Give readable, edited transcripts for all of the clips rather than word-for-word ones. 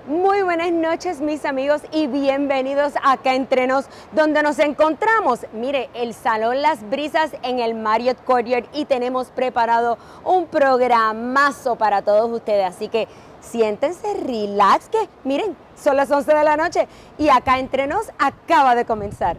Muy buenas noches, mis amigos, y bienvenidos acá Entre Nos, donde nos encontramos. Mire, el Salón Las Brisas en el Marriott Courtyard, y tenemos preparado un programazo para todos ustedes. Así que siéntense, relax, que miren, son las 11 de la noche y acá Entre Nos acaba de comenzar.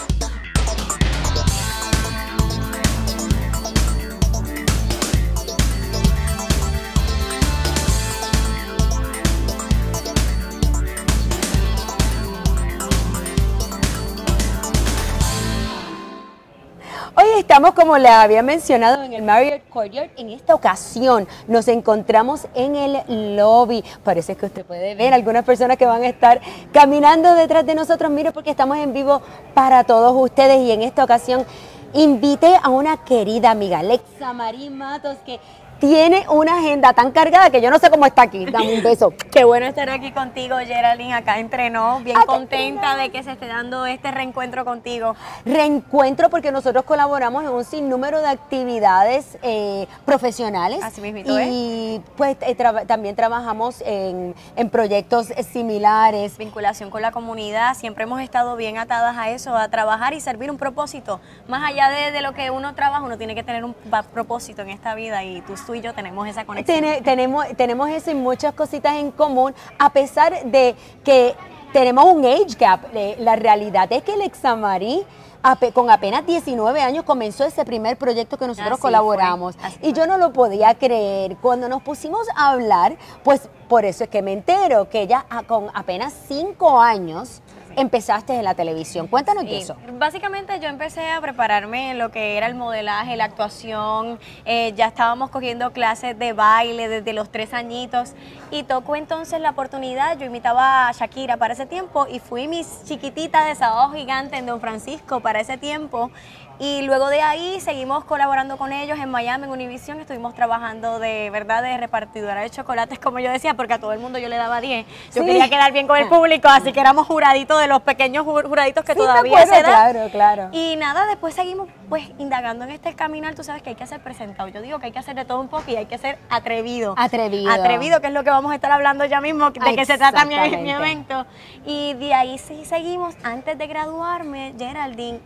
Hoy estamos, como le había mencionado, en el Marriott Courtyard. En esta ocasión nos encontramos en el lobby. Parece que usted puede ver algunas personas que van a estar caminando detrás de nosotros. Mire, porque estamos en vivo para todos ustedes, y en esta ocasión invité a una querida amiga, Lexamari Matos, que tiene una agenda tan cargada que yo no sé cómo está aquí. Dame un beso. Qué bueno estar aquí contigo, Geraldine, acá Entre Nos. Bien contenta de que se esté dando este reencuentro contigo. Reencuentro porque nosotros colaboramos en un sinnúmero de actividades profesionales. Así mismito, y pues también trabajamos en proyectos similares. Vinculación con la comunidad, siempre hemos estado bien atadas a eso, a trabajar y servir un propósito. Más allá de lo que uno trabaja, uno tiene que tener un propósito en esta vida, y tú y yo tenemos esa conexión. Tenemos eso y muchas cositas en común, a pesar de que tenemos un age gap. La realidad es que Lexamari, con apenas 19 años, comenzó ese primer proyecto que nosotros colaboramos. Y yo no lo podía creer. Cuando nos pusimos a hablar, pues por eso es que me entero que ella con apenas 5 años empezaste en la televisión. Cuéntanos de eso. Básicamente yo empecé a prepararme en lo que era el modelaje, la actuación. Ya estábamos cogiendo clases de baile desde los 3 añitos, y tocó entonces la oportunidad. Yo imitaba a Shakira para ese tiempo, y fui Miss Chiquitita de Sábado Gigante en Don Francisco para ese tiempo. Y luego de ahí seguimos colaborando con ellos en Miami, en Univision. Estuvimos trabajando de repartidora de chocolates, como yo decía, porque a todo el mundo yo le daba 10. Yo quería quedar bien con el público, así que éramos juraditos, de los pequeños juraditos que todavía se dan. Claro. Y nada, después seguimos pues indagando en este caminar. Tú sabes que hay que ser presentado. Yo digo que hay que hacer de todo un poco, y hay que ser atrevido. Atrevido, que es lo que vamos a estar hablando ya mismo, de qué se trata mi evento. Y de ahí sí seguimos. Antes de graduarme, Geraldine,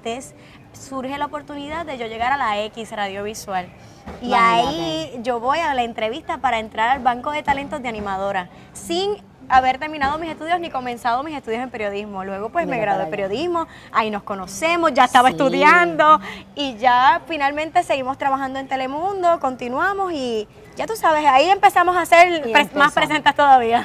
surge la oportunidad de yo llegar a la X Radiovisual. Y ahí yo voy a la entrevista para entrar al banco de talentos de animadora, sin haber terminado mis estudios ni comenzado mis estudios en periodismo. Luego pues me gradué de periodismo, ahí nos conocemos, ya estaba estudiando, y ya finalmente seguimos trabajando en Telemundo, continuamos, y ya tú sabes, ahí empezamos a ser más presentes todavía.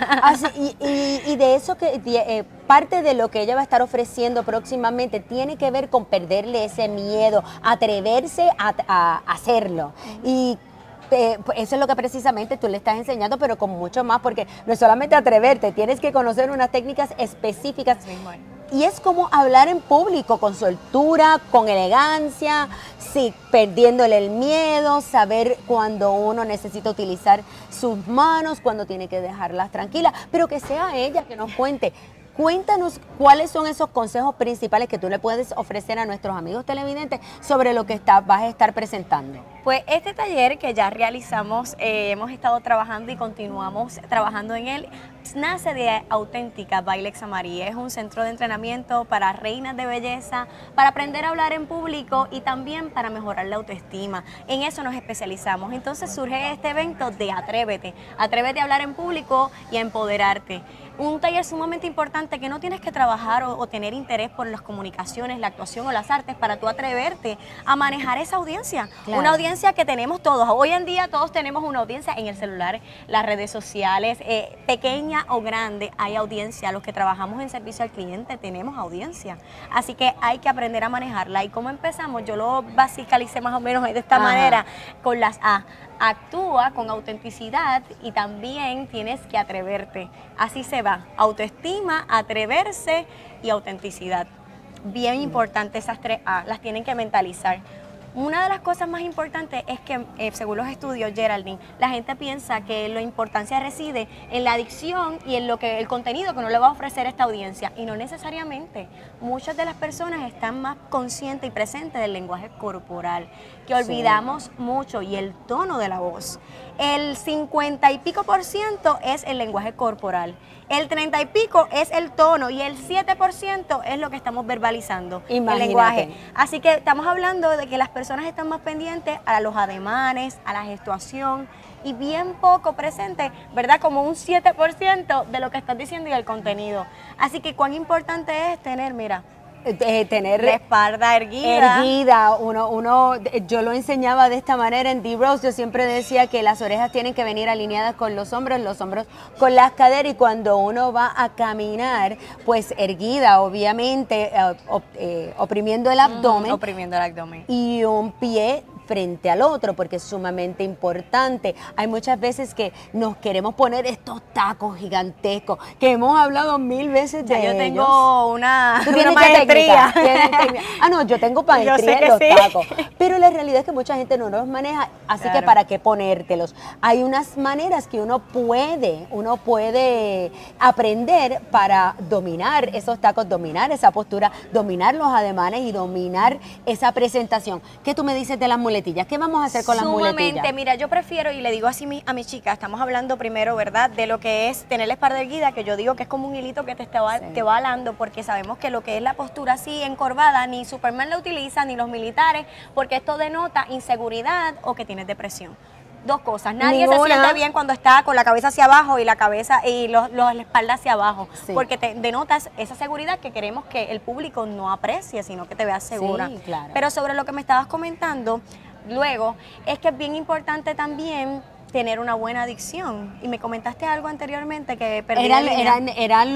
Y de eso, que parte de lo que ella va a estar ofreciendo próximamente tiene que ver con perderle ese miedo, atreverse a hacerlo. Y eso es lo que precisamente tú le estás enseñando, pero con mucho más, porque no es solamente atreverte, tienes que conocer unas técnicas específicas. Y es como hablar en público, con soltura, con elegancia, sí, perdiéndole el miedo, saber cuando uno necesita utilizar sus manos, cuando tiene que dejarlas tranquilas, pero que sea ella que nos cuente. Cuéntanos cuáles son esos consejos principales que tú le puedes ofrecer a nuestros amigos televidentes sobre lo que vas a estar presentando. Pues este taller que ya realizamos, hemos estado trabajando y continuamos trabajando en él, nace de Auténtica by Lexamari. Es un centro de entrenamiento para reinas de belleza, para aprender a hablar en público y también para mejorar la autoestima. En eso nos especializamos. Entonces surge este evento de Atrévete. Atrévete a hablar en público y a empoderarte. Un taller sumamente importante, que no tienes que trabajar o tener interés por las comunicaciones, la actuación o las artes para tú atreverte a manejar esa audiencia. Claro. Una audiencia que tenemos todos. Hoy en día todos tenemos una audiencia en el celular, las redes sociales, pequeña o grande, hay audiencia. Los que trabajamos en servicio al cliente tenemos audiencia. Así que hay que aprender a manejarla. ¿Y cómo empezamos? Yo lo basicalicé más o menos de esta manera, con las A. Actúa con autenticidad, y también tienes que atreverte. Así se va: autoestima, atreverse y autenticidad. Bien importante esas 3 A, las tienen que mentalizar. Una de las cosas más importantes es que, según los estudios, Geraldine, la gente piensa que la importancia reside en la dicción y en el contenido que uno le va a ofrecer a esta audiencia, y no necesariamente. Muchas de las personas están más conscientes y presentes del lenguaje corporal, que olvidamos mucho, y el tono de la voz. El 50 y pico % es el lenguaje corporal, el 30 y pico es el tono, y el 7% es lo que estamos verbalizando, el lenguaje. Así que estamos hablando de que las personas están más pendientes a los ademanes, a la gestuación, y bien poco presente, ¿verdad? Como un 7% de lo que estás diciendo y el contenido. Así que cuán importante es tener, mira, tener la espalda erguida. Yo lo enseñaba de esta manera en D-Rose. Yo siempre decía que las orejas tienen que venir alineadas con los hombros con las caderas, y cuando uno va a caminar, pues erguida, obviamente, oprimiendo el abdomen. Oprimiendo el abdomen. Y un pie frente al otro, porque es sumamente importante. Hay muchas veces que nos queremos poner estos tacos gigantescos, que hemos hablado 1000 veces de ellos. Yo tengo una maestría. No, yo tengo maestría en los tacos. Pero la realidad es que mucha gente no los maneja, así que ¿para qué ponértelos? Hay unas maneras que uno puede aprender para dominar esos tacos, dominar esa postura, dominar los ademanes y dominar esa presentación. ¿Qué tú me dices de las muletillas? ¿Qué vamos a hacer con las muletillas? Sumamente, mira, yo prefiero, y le digo así a mi chica, estamos hablando primero, ¿verdad?, de lo que es tener la espalda erguida, que yo digo que es como un hilito que te va alando, porque sabemos que lo que es la postura así encorvada, ni Superman la utiliza, ni los militares, porque esto denota inseguridad o que tienes depresión. Dos cosas, nadie se siente bien cuando está con la cabeza hacia abajo y la cabeza y la espalda hacia abajo, porque te denotas esa seguridad que queremos que el público no aprecie, sino que te veas segura. Sí, claro. Pero sobre lo que me estabas comentando luego, es que es bien importante también tener una buena dicción. Y me comentaste algo anteriormente que perdí eran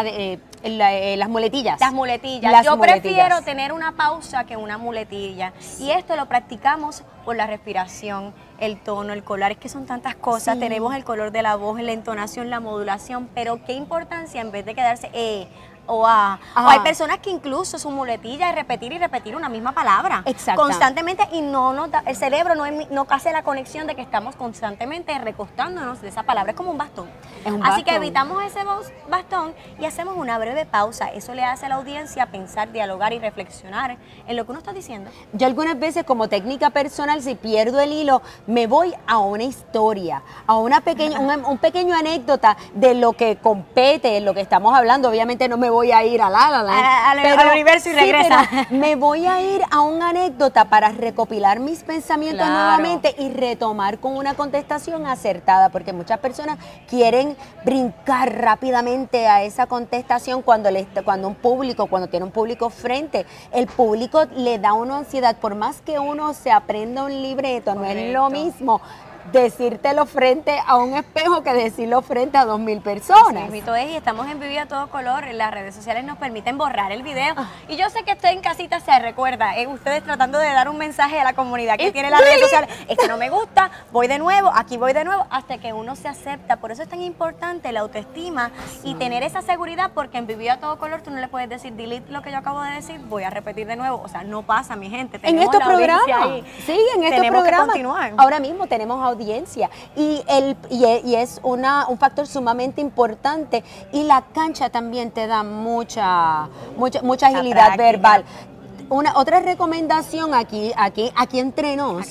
las muletillas. Las muletillas. Yo prefiero tener una pausa que una muletilla. Y esto lo practicamos por la respiración, el tono, el color. Es que son tantas cosas. Sí. Tenemos el color de la voz, la entonación, la modulación. Pero qué importancia en vez de quedarse o hay personas que incluso su muletilla es repetir y repetir una misma palabra constantemente, y el cerebro no hace la conexión de que estamos constantemente recostándonos de esa palabra. Es como un bastón. Así que evitamos ese bastón y hacemos una breve pausa. Eso le hace a la audiencia pensar, dialogar y reflexionar en lo que uno está diciendo. Yo algunas veces, como técnica personal, si pierdo el hilo, me voy a una historia, a un pequeño anécdota de lo que compete, en lo que estamos hablando. Obviamente no me voy a ir al universo y regresa. Me voy a ir a una anécdota para recopilar mis pensamientos nuevamente y retomar con una contestación acertada, porque muchas personas quieren brincar rápidamente a esa contestación cuando tiene un público frente. El público le da una ansiedad, por más que uno se aprenda un libreto. Correcto. No es lo mismo decírtelo frente a un espejo que decirlo frente a 2000 personas. Sí, y estamos en vivo a todo color. Las redes sociales nos permiten borrar el video. Y yo sé que usted en casita se recuerda, ustedes tratando de dar un mensaje a la comunidad que tiene las redes sociales. Esto no me gusta, voy de nuevo, aquí voy de nuevo, hasta que uno se acepta. Por eso es tan importante la autoestima y tener esa seguridad, porque en vivo a todo color tú no le puedes decir delete lo que yo acabo de decir, voy a repetir de nuevo. O sea, no pasa, mi gente. En estos programas, tenemos que continuar. Ahora mismo tenemos audiencia y es un factor sumamente importante, y la cancha también te da mucha agilidad verbal. Otra recomendación aquí entre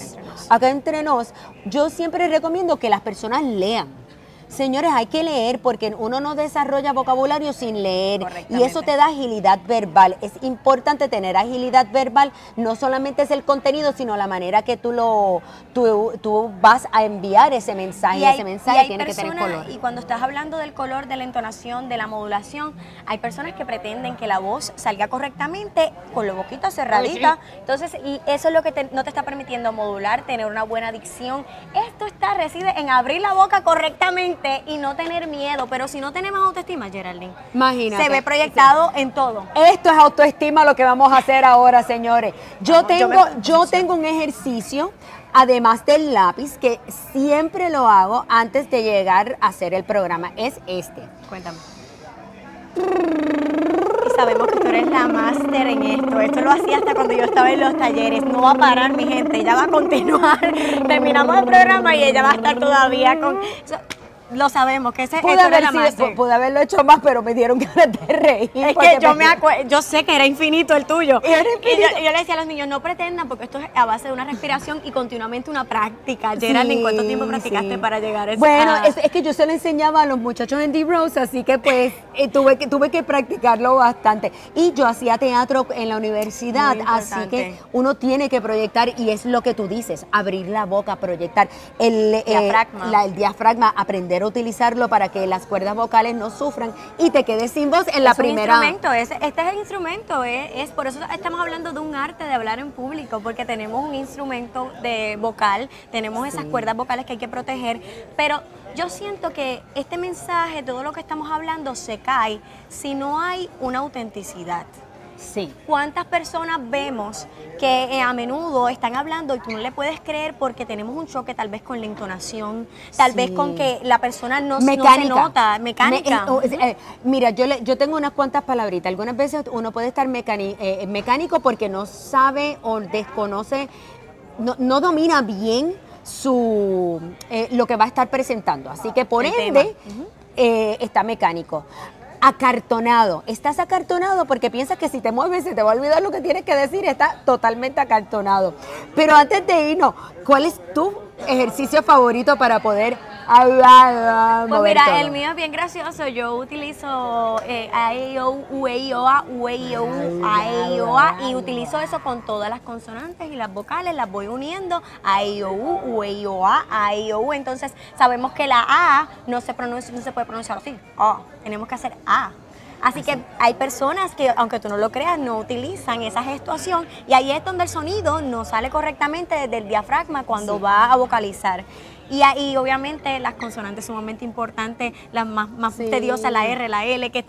nos, yo siempre recomiendo que las personas lean. Señores, hay que leer, porque uno no desarrolla vocabulario sin leer, y eso te da agilidad verbal. Es importante tener agilidad verbal, no solamente es el contenido, sino la manera que tú vas a enviar ese mensaje, y ese mensaje tiene que tener color. Y cuando estás hablando del color, de la entonación, de la modulación, hay personas que pretenden que la voz salga correctamente con la boquita cerradita. Entonces, y eso es lo que no te está permitiendo modular, tener una buena dicción. Esto reside en abrir la boca correctamente y no tener miedo. Pero si no tenemos autoestima, Geraldine, imagínate, se ve proyectado en todo. Esto es autoestima, lo que vamos a hacer ahora, señores. Yo tengo un ejercicio, además del lápiz, que siempre lo hago antes de llegar a hacer el programa. Es este. Cuéntame. sabemos que tú eres la máster en esto. Esto lo hacía hasta cuando yo estaba en los talleres. No va a parar, mi gente. Ella va a continuar. Terminamos el programa y ella va a estar todavía con... Lo sabemos, que ese pude haberlo hecho más, pero me dieron ganas de reír. Es que yo sé que era infinito el tuyo. Y yo le decía a los niños, no pretendan, porque esto es a base de una respiración y continuamente una práctica. Geraldine, ¿cuánto tiempo practicaste para llegar a eso? Bueno, es que yo se lo enseñaba a los muchachos en D-Rose, así que pues tuve que practicarlo bastante. Y yo hacía teatro en la universidad, así que uno tiene que proyectar, y es lo que tú dices, abrir la boca, proyectar. El diafragma, aprender a utilizarlo para que las cuerdas vocales no sufran y te quedes sin voz en la primera. Este es el instrumento, es por eso estamos hablando de un arte de hablar en público, porque tenemos un instrumento de vocal, tenemos esas cuerdas vocales que hay que proteger, pero yo siento que este mensaje, todo lo que estamos hablando, se cae si no hay una autenticidad. Sí. ¿Cuántas personas vemos que a menudo están hablando y tú no le puedes creer porque tenemos un choque tal vez con la entonación, tal vez con que la persona no se nota, mecánica? Mira, yo tengo unas cuantas palabritas. Algunas veces uno puede estar mecánico porque no sabe o desconoce, no domina bien lo que va a estar presentando. Así que por ende está mecánico. Acartonado. Estás acartonado porque piensas que si te mueves se te va a olvidar lo que tienes que decir. Está totalmente acartonado. Pero antes de irnos, ¿cuál es tu ejercicio favorito para poder hablar? Pues mira, el mío es bien gracioso. Yo utilizo A-E-I-O, U-E-I-O-A, U-E-I-O-U, A-E-I-O-A, y utilizo eso con todas las consonantes y las vocales, las voy uniendo. A-E-I-O-U, U-E-I-O-A, A-E-I-O-U. Entonces sabemos que la A no se puede pronunciar así. Tenemos que hacer A. Así que hay personas que, aunque tú no lo creas, no utilizan esa gestuación, y ahí es donde el sonido no sale correctamente desde el diafragma cuando va a vocalizar. Y ahí obviamente las consonantes sumamente importantes, las más tediosas, la R, la L, que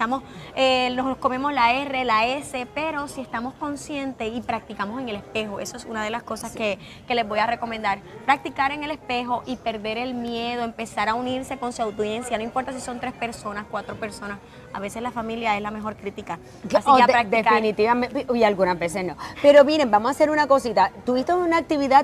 nos comemos la R, la S, pero si estamos conscientes y practicamos en el espejo, eso es una de las cosas que les voy a recomendar. Practicar en el espejo y perder el miedo, empezar a unirse con su audiencia, no importa si son 3 personas, 4 personas, a veces la familia es la mejor crítica. Así que a practicar. Definitivamente, y algunas veces no. Pero miren, vamos a hacer una cosita. Tuviste una actividad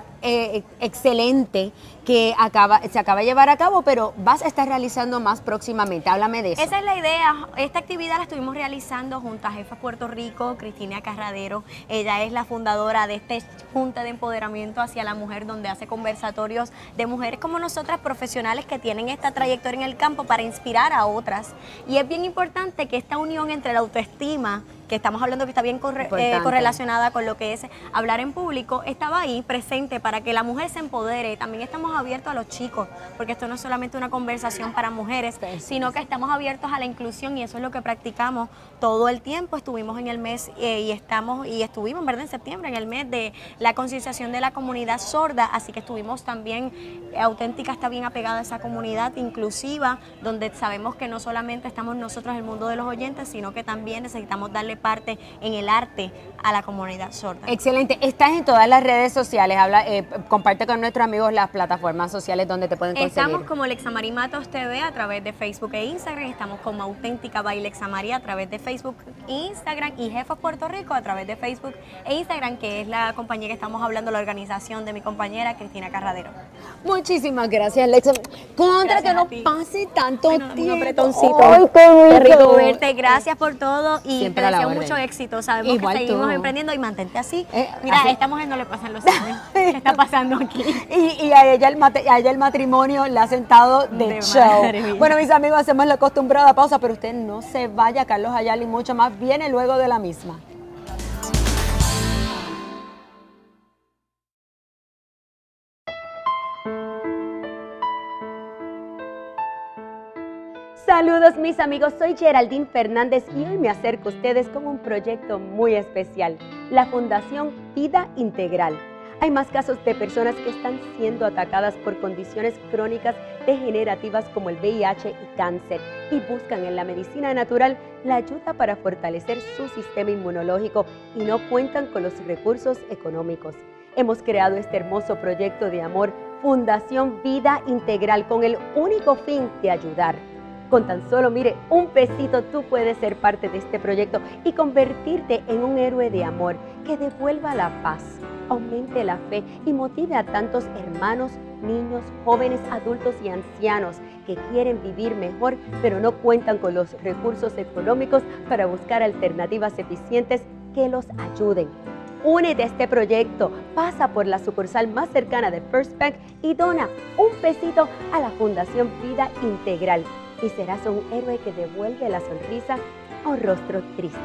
excelente que se acaba de llevar a cabo, pero vas a estar realizando más próximamente. Háblame de eso. Esa es la idea. Esta actividad la estuvimos realizando junto a Jefa Puerto Rico, Cristina Carradero. Ella es la fundadora de este Junta de Empoderamiento hacia la Mujer, donde hace conversatorios de mujeres como nosotras, profesionales que tienen esta trayectoria en el campo para inspirar a otras. Y es bien importante que esta unión entre la autoestima, que estamos hablando que está bien correlacionada con lo que es hablar en público, estaba ahí presente para que la mujer se empodere. También estamos abiertos a los chicos, porque esto no es solamente una conversación para mujeres, sino que estamos abiertos a la inclusión, y eso es lo que practicamos todo el tiempo. Estuvimos en el mes estuvimos, ¿verdad?, en septiembre, en el mes de la concienciación de la comunidad sorda, así que estuvimos también, Auténtica está bien apegada a esa comunidad inclusiva, donde sabemos que no solamente estamos nosotros en el mundo de los oyentes, sino que también necesitamos darle parte en el arte a la comunidad sorda. Excelente. Estás en todas las redes sociales. Comparte con nuestros amigos las plataformas sociales donde te pueden conseguir. Estamos como Lexamari Matos TV a través de Facebook e Instagram. Estamos como Auténtica by Lexamari a través de Facebook e Instagram, y Jefa Puerto Rico a través de Facebook e Instagram, que es la compañía que estamos hablando, la organización de mi compañera Cristina Carradero. Muchísimas gracias, Lexa. Contra Gracias, que no pase tanto tiempo. Un apretoncito. Ay, qué rico verte. Gracias por todo y Siempre te deseo mucho éxito. Sabemos Igual que seguimos tú. emprendiendo, y mantente así. Mira, así. a esta mujer no le pasan los años. ¿Qué está pasando aquí? Y a ella el matrimonio la ha sentado de show. maravilla. Bueno, mis amigos, hacemos la acostumbrada pausa, pero usted no se vaya. Carlos Ayala y mucho más viene luego de la misma. Saludos mis amigos, soy Geraldine Fernández y hoy me acerco a ustedes con un proyecto muy especial, la Fundación Vida Integral. Hay más casos de personas que están siendo atacadas por condiciones crónicas degenerativas como el VIH y cáncer, y buscan en la medicina natural la ayuda para fortalecer su sistema inmunológico y no cuentan con los recursos económicos. Hemos creado este hermoso proyecto de amor, Fundación Vida Integral, con el único fin de ayudar. Con tan solo, mire, un pesito tú puedes ser parte de este proyecto y convertirte en un héroe de amor que devuelva la paz, aumente la fe y motive a tantos hermanos, niños, jóvenes, adultos y ancianos que quieren vivir mejor, pero no cuentan con los recursos económicos para buscar alternativas eficientes que los ayuden. Únete a este proyecto, pasa por la sucursal más cercana de First Bank y dona un pesito a la Fundación Vida Integral y serás un héroe que devuelve la sonrisa a un rostro triste.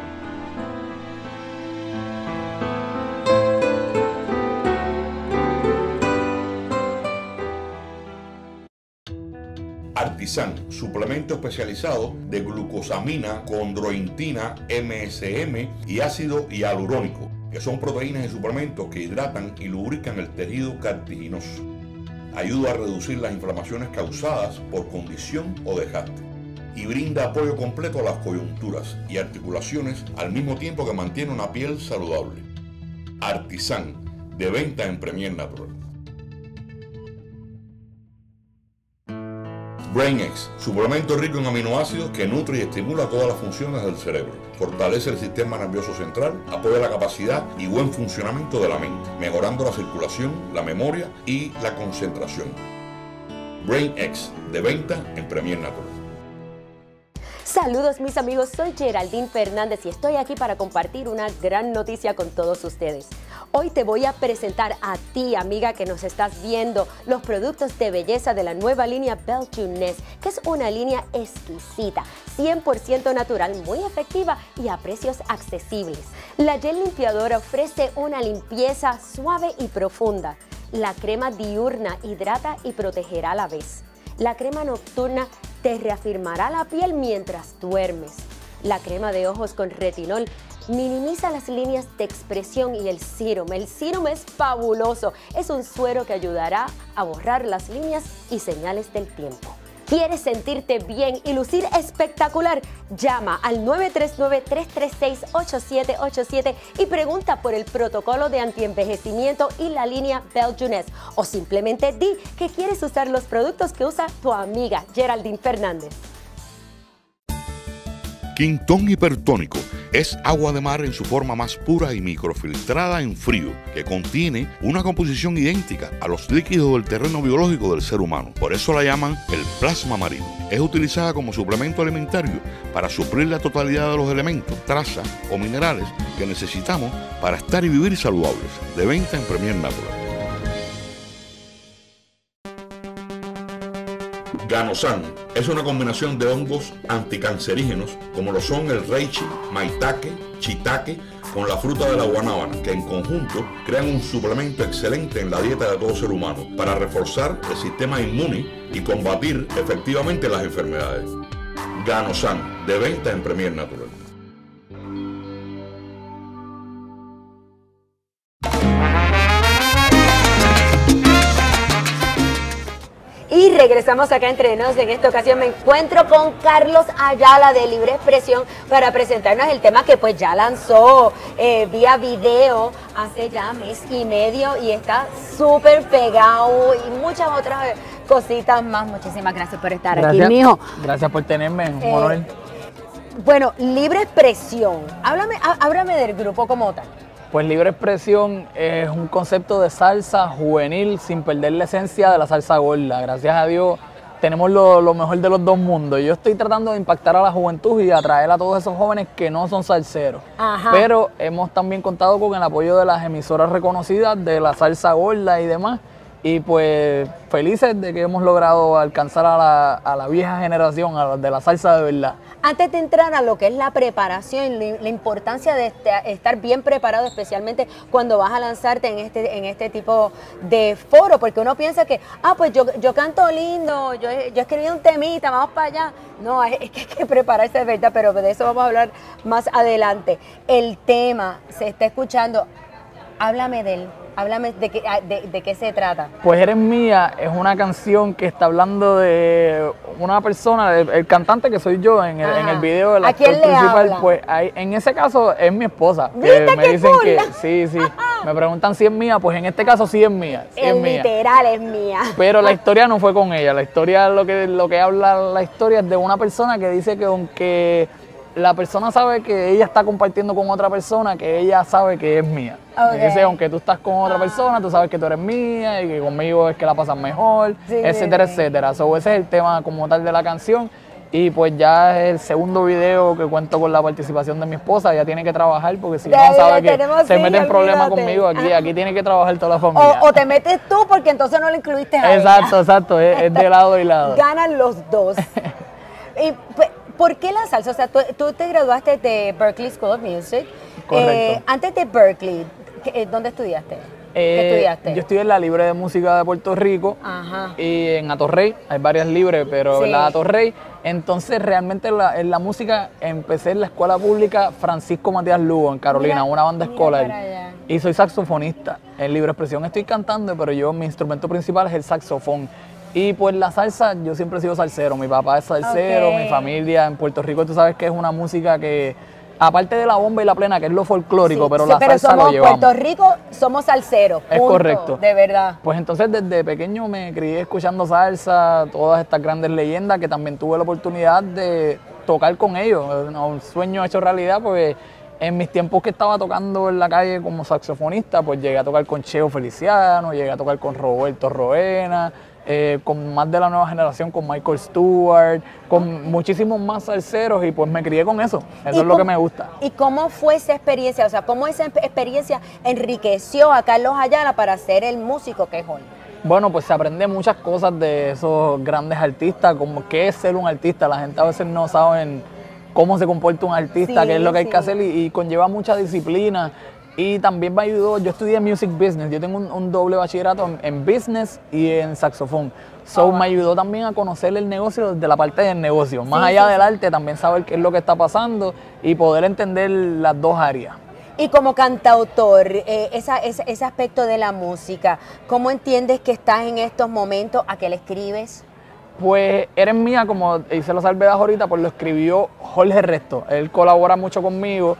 Artisan, suplemento especializado de glucosamina, condroitina, MSM y ácido hialurónico, que son proteínas y suplementos que hidratan y lubrican el tejido cartilaginoso. Ayuda a reducir las inflamaciones causadas por condición o desgaste y brinda apoyo completo a las coyunturas y articulaciones al mismo tiempo que mantiene una piel saludable. Artisan, de venta en Premier Natural. BrainX, suplemento rico en aminoácidos que nutre y estimula todas las funciones del cerebro. Fortalece el sistema nervioso central, apoya la capacidad y buen funcionamiento de la mente, mejorando la circulación, la memoria y la concentración. BrainX, de venta en Premier Natural. Saludos mis amigos, soy Geraldine Fernández y estoy aquí para compartir una gran noticia con todos ustedes. Hoy te voy a presentar a ti, amiga que nos estás viendo, los productos de belleza de la nueva línea Beltune-Ness, que es una línea exquisita, 100% natural, muy efectiva y a precios accesibles. La gel limpiadora ofrece una limpieza suave y profunda. La crema diurna hidrata y protegerá a la vez. La crema nocturna te reafirmará la piel mientras duermes. La crema de ojos con retinol minimiza las líneas de expresión y el sérum. El sérum es fabuloso. Es un suero que ayudará a borrar las líneas y señales del tiempo. ¿Quieres sentirte bien y lucir espectacular? Llama al 939-336-8787 y pregunta por el protocolo de antienvejecimiento y la línea Beltune-Ness. O simplemente di que quieres usar los productos que usa tu amiga Geraldine Fernández. Quintón hipertónico es agua de mar en su forma más pura y microfiltrada en frío, que contiene una composición idéntica a los líquidos del terreno biológico del ser humano. Por eso la llaman el plasma marino. Es utilizada como suplemento alimentario para suplir la totalidad de los elementos, trazas o minerales que necesitamos para estar y vivir saludables. De venta en Premier Natural. Ganosan es una combinación de hongos anticancerígenos como lo son el reishi, maitake, shiitake con la fruta de la guanábana, que en conjunto crean un suplemento excelente en la dieta de todo ser humano para reforzar el sistema inmune y combatir efectivamente las enfermedades. Ganosan, de venta en Premier Natural. Y regresamos acá entre nos. En esta ocasión me encuentro con Carlos Ayala de Libre Expresión para presentarnos el tema que pues ya lanzó vía video hace ya mes y medio y está súper pegado y muchas otras cositas más. Muchísimas gracias por estar aquí, mijo. Gracias por tenerme, un honor. Bueno, Libre Expresión, háblame del grupo como tal. Pues Libre Expresión es un concepto de salsa juvenil sin perder la esencia de la salsa gorda. Gracias a Dios tenemos lo mejor de los dos mundos. Yo estoy tratando de impactar a la juventud y atraer a todos esos jóvenes que no son salseros. Ajá. Pero hemos también contado con el apoyo de las emisoras reconocidas de la salsa gorda y demás. Y pues felices de que hemos logrado alcanzar a la vieja generación, a los de la salsa de verdad. Antes de entrar a lo que es la preparación, la importancia de estar bien preparado, especialmente cuando vas a lanzarte en este tipo de foro, porque uno piensa que, pues yo canto lindo, yo escribí un temita, vamos para allá. No, es que hay que prepararse de verdad, pero de eso vamos a hablar más adelante. El tema se está escuchando, háblame de él. Háblame de qué se trata. Pues Eres Mía es una canción que está hablando de una persona, el cantante que soy yo en el video del actor principal. Pues en ese caso es mi esposa. ¿Viste que me dicen cool? que sí. Me preguntan si es mía, pues en este caso sí es mía. Sí es mía. Literal es mía. Pero la historia no fue con ella. La historia, lo que habla la historia es de una persona que dice que aunque la persona sabe que ella está compartiendo con otra persona, que ella sabe que es mía. Okay. Dice, aunque tú estás con otra persona, tú sabes que tú eres mía y que conmigo es que la pasas mejor, Sí, etcétera, sí. etcétera. So, ese es el tema como tal de la canción. Y pues ya es el segundo video que cuento con la participación de mi esposa. Ella tiene que trabajar porque si no Ya, sabe que tenemos se hijos, mete en problemas olvídate. conmigo. Aquí tiene que trabajar toda la familia. O te metes tú porque entonces no lo incluiste a Exacto, es de lado y lado. Ganan los dos. Y, pues, ¿por qué la salsa? O sea, tú te graduaste de Berklee School of Music. Correcto. Antes de Berklee, ¿dónde estudiaste? ¿Qué estudiaste? Yo estudié en la Libre de Música de Puerto Rico Ajá. y en Atorrey, hay varias libres, pero Sí. en la Atorrey, entonces realmente en la música empecé en la escuela pública Francisco Matías Lugo en Carolina, Mira, una banda mira escolar. para allá. Y soy saxofonista. En Libre Expresión estoy cantando, pero mi instrumento principal es el saxofón. Y pues la salsa, yo siempre he sido salsero. Mi papá es salsero, Ok. mi familia en Puerto Rico, tú sabes que es una música que, aparte de la bomba y la plena, que es lo folclórico, Sí, pero sí, la salsa lo somos llevamos. Puerto Rico, somos salseros. Es punto, correcto. De verdad. Pues entonces desde pequeño me crié escuchando salsa, todas estas grandes leyendas que también tuve la oportunidad de tocar con ellos. Un sueño hecho realidad porque en mis tiempos que estaba tocando en la calle como saxofonista, pues llegué a tocar con Cheo Feliciano, llegué a tocar con Roberto Roena, con más de la nueva generación, con Michael Stewart, con muchísimos más salseros y pues me crié con eso. Eso es lo que me gusta. ¿Y cómo fue esa experiencia? O sea, ¿cómo esa experiencia enriqueció a Carlos Ayala para ser el músico que es hoy? Bueno, pues se aprende muchas cosas de esos grandes artistas, como qué es ser un artista. La gente a veces no sabe cómo se comporta un artista, Sí, qué es lo que hay sí. que hacer y conlleva mucha disciplina. Y también me ayudó, yo estudié Music Business, yo tengo un doble bachillerato en Business y en saxofón. So me ayudó también a conocer el negocio desde la parte del negocio, más allá del arte, también saber qué es lo que está pasando y poder entender las dos áreas. Y como cantautor, ese aspecto de la música, ¿cómo entiendes que estás en estos momentos? ¿A qué le escribes? Pues Eres Mía, como hice los salvedas ahorita, pues lo escribió Jorge Resto. Él colabora mucho conmigo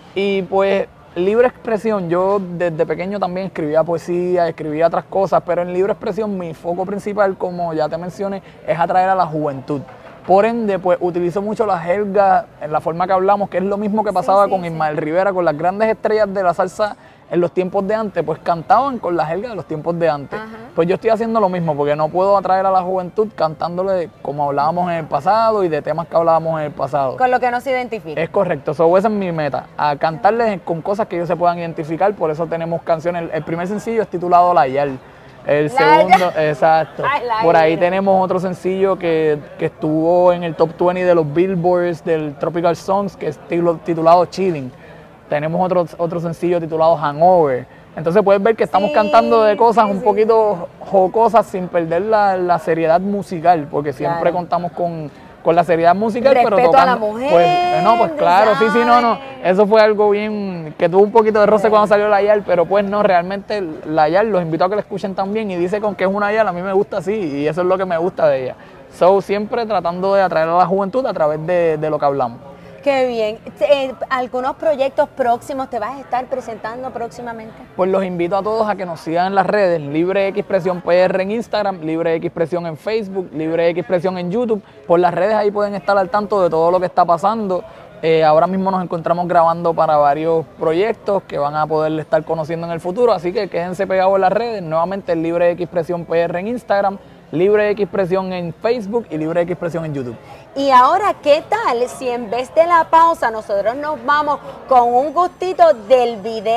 y pues Libre Expresión, yo desde pequeño también escribía poesía, escribía otras cosas, pero en Libre Expresión mi foco principal, como ya te mencioné, es atraer a la juventud. Por ende, pues utilizo mucho la jerga en la forma que hablamos, que es lo mismo que pasaba con Ismael Rivera, con las grandes estrellas de la salsa en los tiempos de antes, pues cantaban con la jerga de los tiempos de antes. Ajá. Pues yo estoy haciendo lo mismo, porque no puedo atraer a la juventud cantándole como hablábamos en el pasado y de temas que hablábamos en el pasado. Con lo que no se identifica. Es correcto, esa es mi meta, a cantarles con cosas que ellos se puedan identificar, por eso tenemos canciones, el primer sencillo es titulado La Yal, el segundo, exacto, Ay, la por ahí Yal. tenemos otro sencillo que estuvo en el top 20 de los Billboards del Tropical Songs, que es titulado Chilling, tenemos otro sencillo titulado Hangover, entonces puedes ver que estamos Sí, cantando de cosas sí, un sí. poquito jocosas sin perder la seriedad musical, porque siempre Claro. contamos con la seriedad musical, pero Respeto a la tocando, mujer, pues, no, pues claro, sí, no, eso fue algo bien, que tuvo un poquito de roce cuando salió la YAL, pero pues no, realmente la YAL los invito a que la escuchen también y dice con que es una YAL, a mí me gusta así y eso es lo que me gusta de ella. So, siempre tratando de atraer a la juventud a través de lo que hablamos. Qué bien. ¿Algunos proyectos próximos te vas a estar presentando próximamente? Pues los invito a todos a que nos sigan en las redes, Libre X Expresión PR en Instagram, Libre X Expresión en Facebook, Libre X Expresión en YouTube. Por las redes ahí pueden estar al tanto de todo lo que está pasando. Ahora mismo nos encontramos grabando para varios proyectos que van a poder estar conociendo en el futuro, así que quédense pegados en las redes. Nuevamente Libre X Expresión PR en Instagram, Libre X Expresión en Facebook y Libre X Expresión en YouTube. Y ahora, ¿qué tal si en vez de la pausa nosotros nos vamos con un gustito del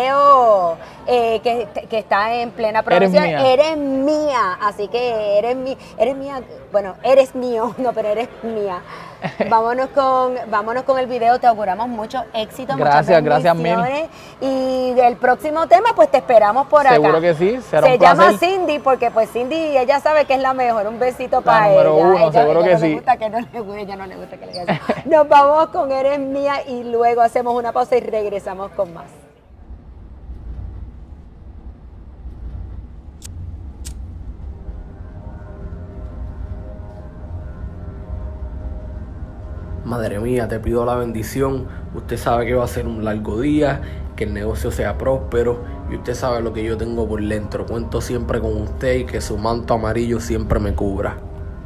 video que está en plena producción? Mía. Eres mía. Así que eres mía. Bueno, eres mío, no, pero eres mía. Vámonos con el video. Te auguramos mucho éxito. Gracias, muchas gracias, Mil. bendiciones. Y el próximo tema, pues te esperamos por acá. Seguro que sí, será Se un llama placer. Cindy porque pues Cindy, ella sabe que es la mejor. Un besito La para ella. número uno, seguro que no sí. Le gusta que no le guste, ella no le gusta que le diga eso. Nos vamos con Eres Mía y luego hacemos una pausa y regresamos con más. Madre mía, te pido la bendición. Usted sabe que va a ser un largo día, que el negocio sea próspero, Y usted sabe lo que yo tengo por dentro. Cuento siempre con usted y que su manto amarillo siempre me cubra.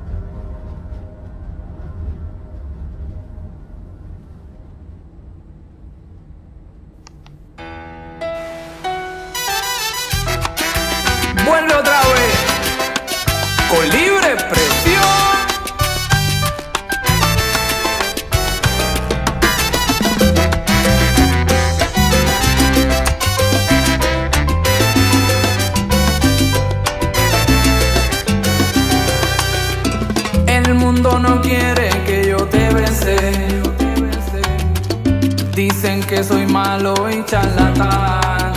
Vuelve otra vez con libre expresión. El mundo no quiere que yo te bese. Dicen que soy malo y charlatán.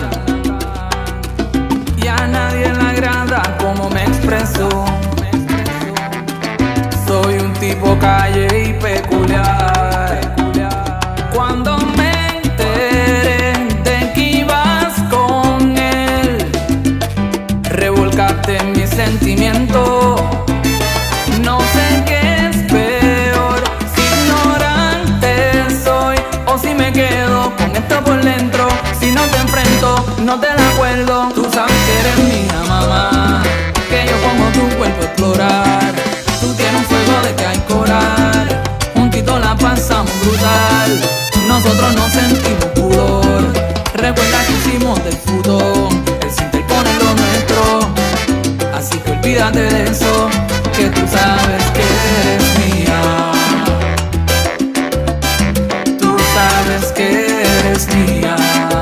Y a nadie le agrada cómo me expreso. Soy un tipo calle y peculiar. Cuando me enteré de que ibas con él, revolcaste en mis sentimientos. No sé qué es peor, si ignorante soy o si me quedo con esto por dentro. Si no te enfrento, no te la acuerdo. Tú sabes que eres mía, mamá, que yo pongo tu cuerpo a explorar. Tú tienes un fuego de que hay coral, juntito la pasamos brutal. Nosotros no sentimos pudor. Recuerda que hicimos del futón, el se interpone lo nuestro. Así que olvídate de eso, que tú sabes que eres mía. Tú sabes que eres mía.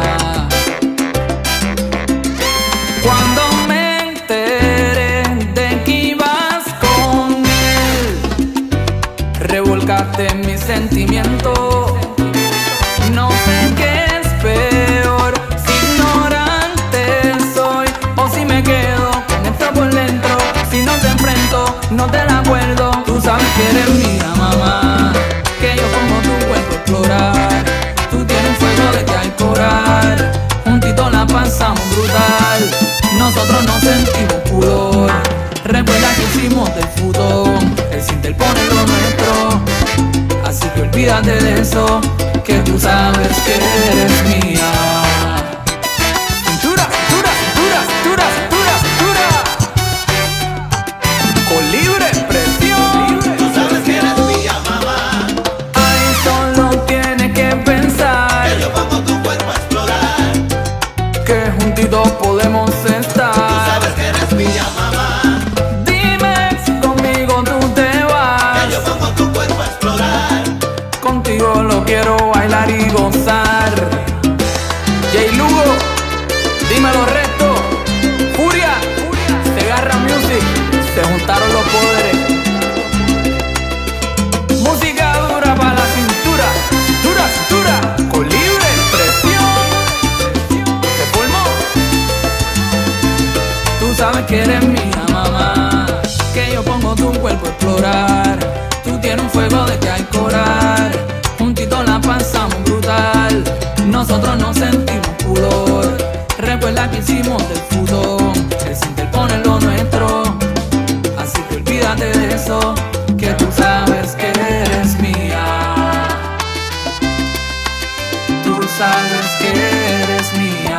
Cuando me enteré de que ibas con él, revolcaste en mis sentimientos. No sé qué es peor, si ignorante soy o si me quedo con esto por dentro. Si no te enfrento, no te la acuerdo. Tú sabes que eres mía, mamá, que yo pongo tu cuerpo a explorar. Tú tienes un fuego de que hay coral, juntito la pasamos brutal. Nosotros no sentimos pudor. Recuerda que hicimos del futón, el se interpone lo nuestro. Así que olvídate de eso, que tú sabes que eres mía. Cintura, cintura, cintura, cintura, cintura, cintura. Con libre expresión. Tú sabes que eres mía, mamá, Ahí solo tienes que pensar que yo pongo tu cuerpo a explorar. que juntitos podemos estar. Tú sabes que eres mía, mamá, Dime si conmigo tú te que vas. yo pongo tu cuerpo a explorar. Contigo lo quiero bailar y gozar. J. Lugo, dime los restos. Furia, Segarra Music, se juntaron los poderes. Música dura para la cintura, cintura, cintura, con libre expresión. Se formó. Tú sabes que eres mía, mamá, que yo pongo tu cuerpo a explorar. Tú tienes un fuego de que hay coral, juntito la pasamos brutal. Nosotros no sentimos pudor. Recuerda que hicimos del futón, el se interpone lo nuestro. Así que olvídate de eso, que tú sabes que eres mía. Tú sabes que eres mía.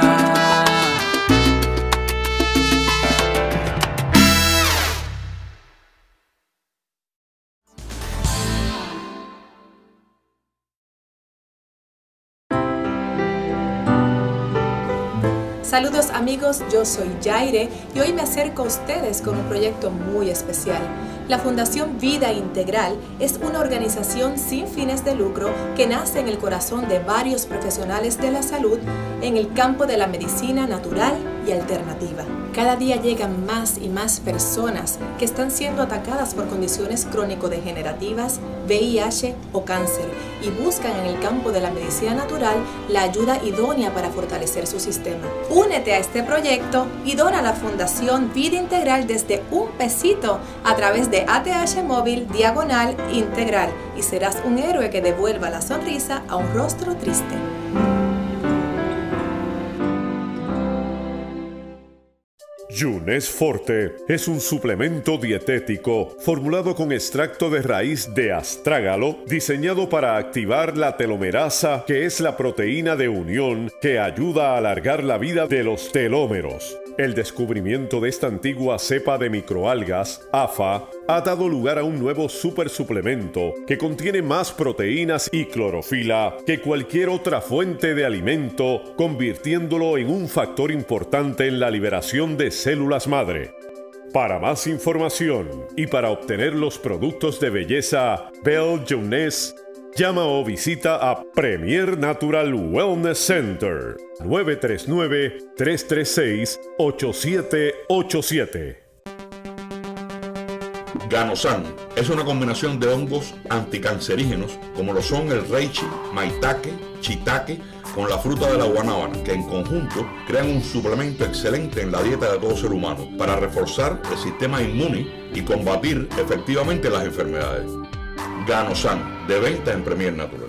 Saludos amigos, yo soy Yaire y hoy me acerco a ustedes con un proyecto muy especial. La Fundación Vida Integral es una organización sin fines de lucro que nace en el corazón de varios profesionales de la salud en el campo de la medicina natural y alternativa. Cada día llegan más y más personas que están siendo atacadas por condiciones crónico-degenerativas, VIH o cáncer y buscan en el campo de la medicina natural la ayuda idónea para fortalecer su sistema. Únete a este proyecto y dona a la Fundación Vida Integral desde $1 a través de ATH Móvil /Integral y serás un héroe que devuelva la sonrisa a un rostro triste. Younes Forte es un suplemento dietético formulado con extracto de raíz de astrágalo, diseñado para activar la telomerasa, que es la proteína de unión que ayuda a alargar la vida de los telómeros. El descubrimiento de esta antigua cepa de microalgas, AFA, ha dado lugar a un nuevo supersuplemento que contiene más proteínas y clorofila que cualquier otra fuente de alimento, convirtiéndolo en un factor importante en la liberación de células madre. Para más información y para obtener los productos de belleza Belle Younes, llama o visita a Premier Natural Wellness Center, 939-336-8787. Ganosan es una combinación de hongos anticancerígenos como lo son el reishi, maitake, shiitake con la fruta de la guanábana, que en conjunto crean un suplemento excelente en la dieta de todo ser humano para reforzar el sistema inmune y combatir efectivamente las enfermedades. Ganosan, de venta en Premier Natural.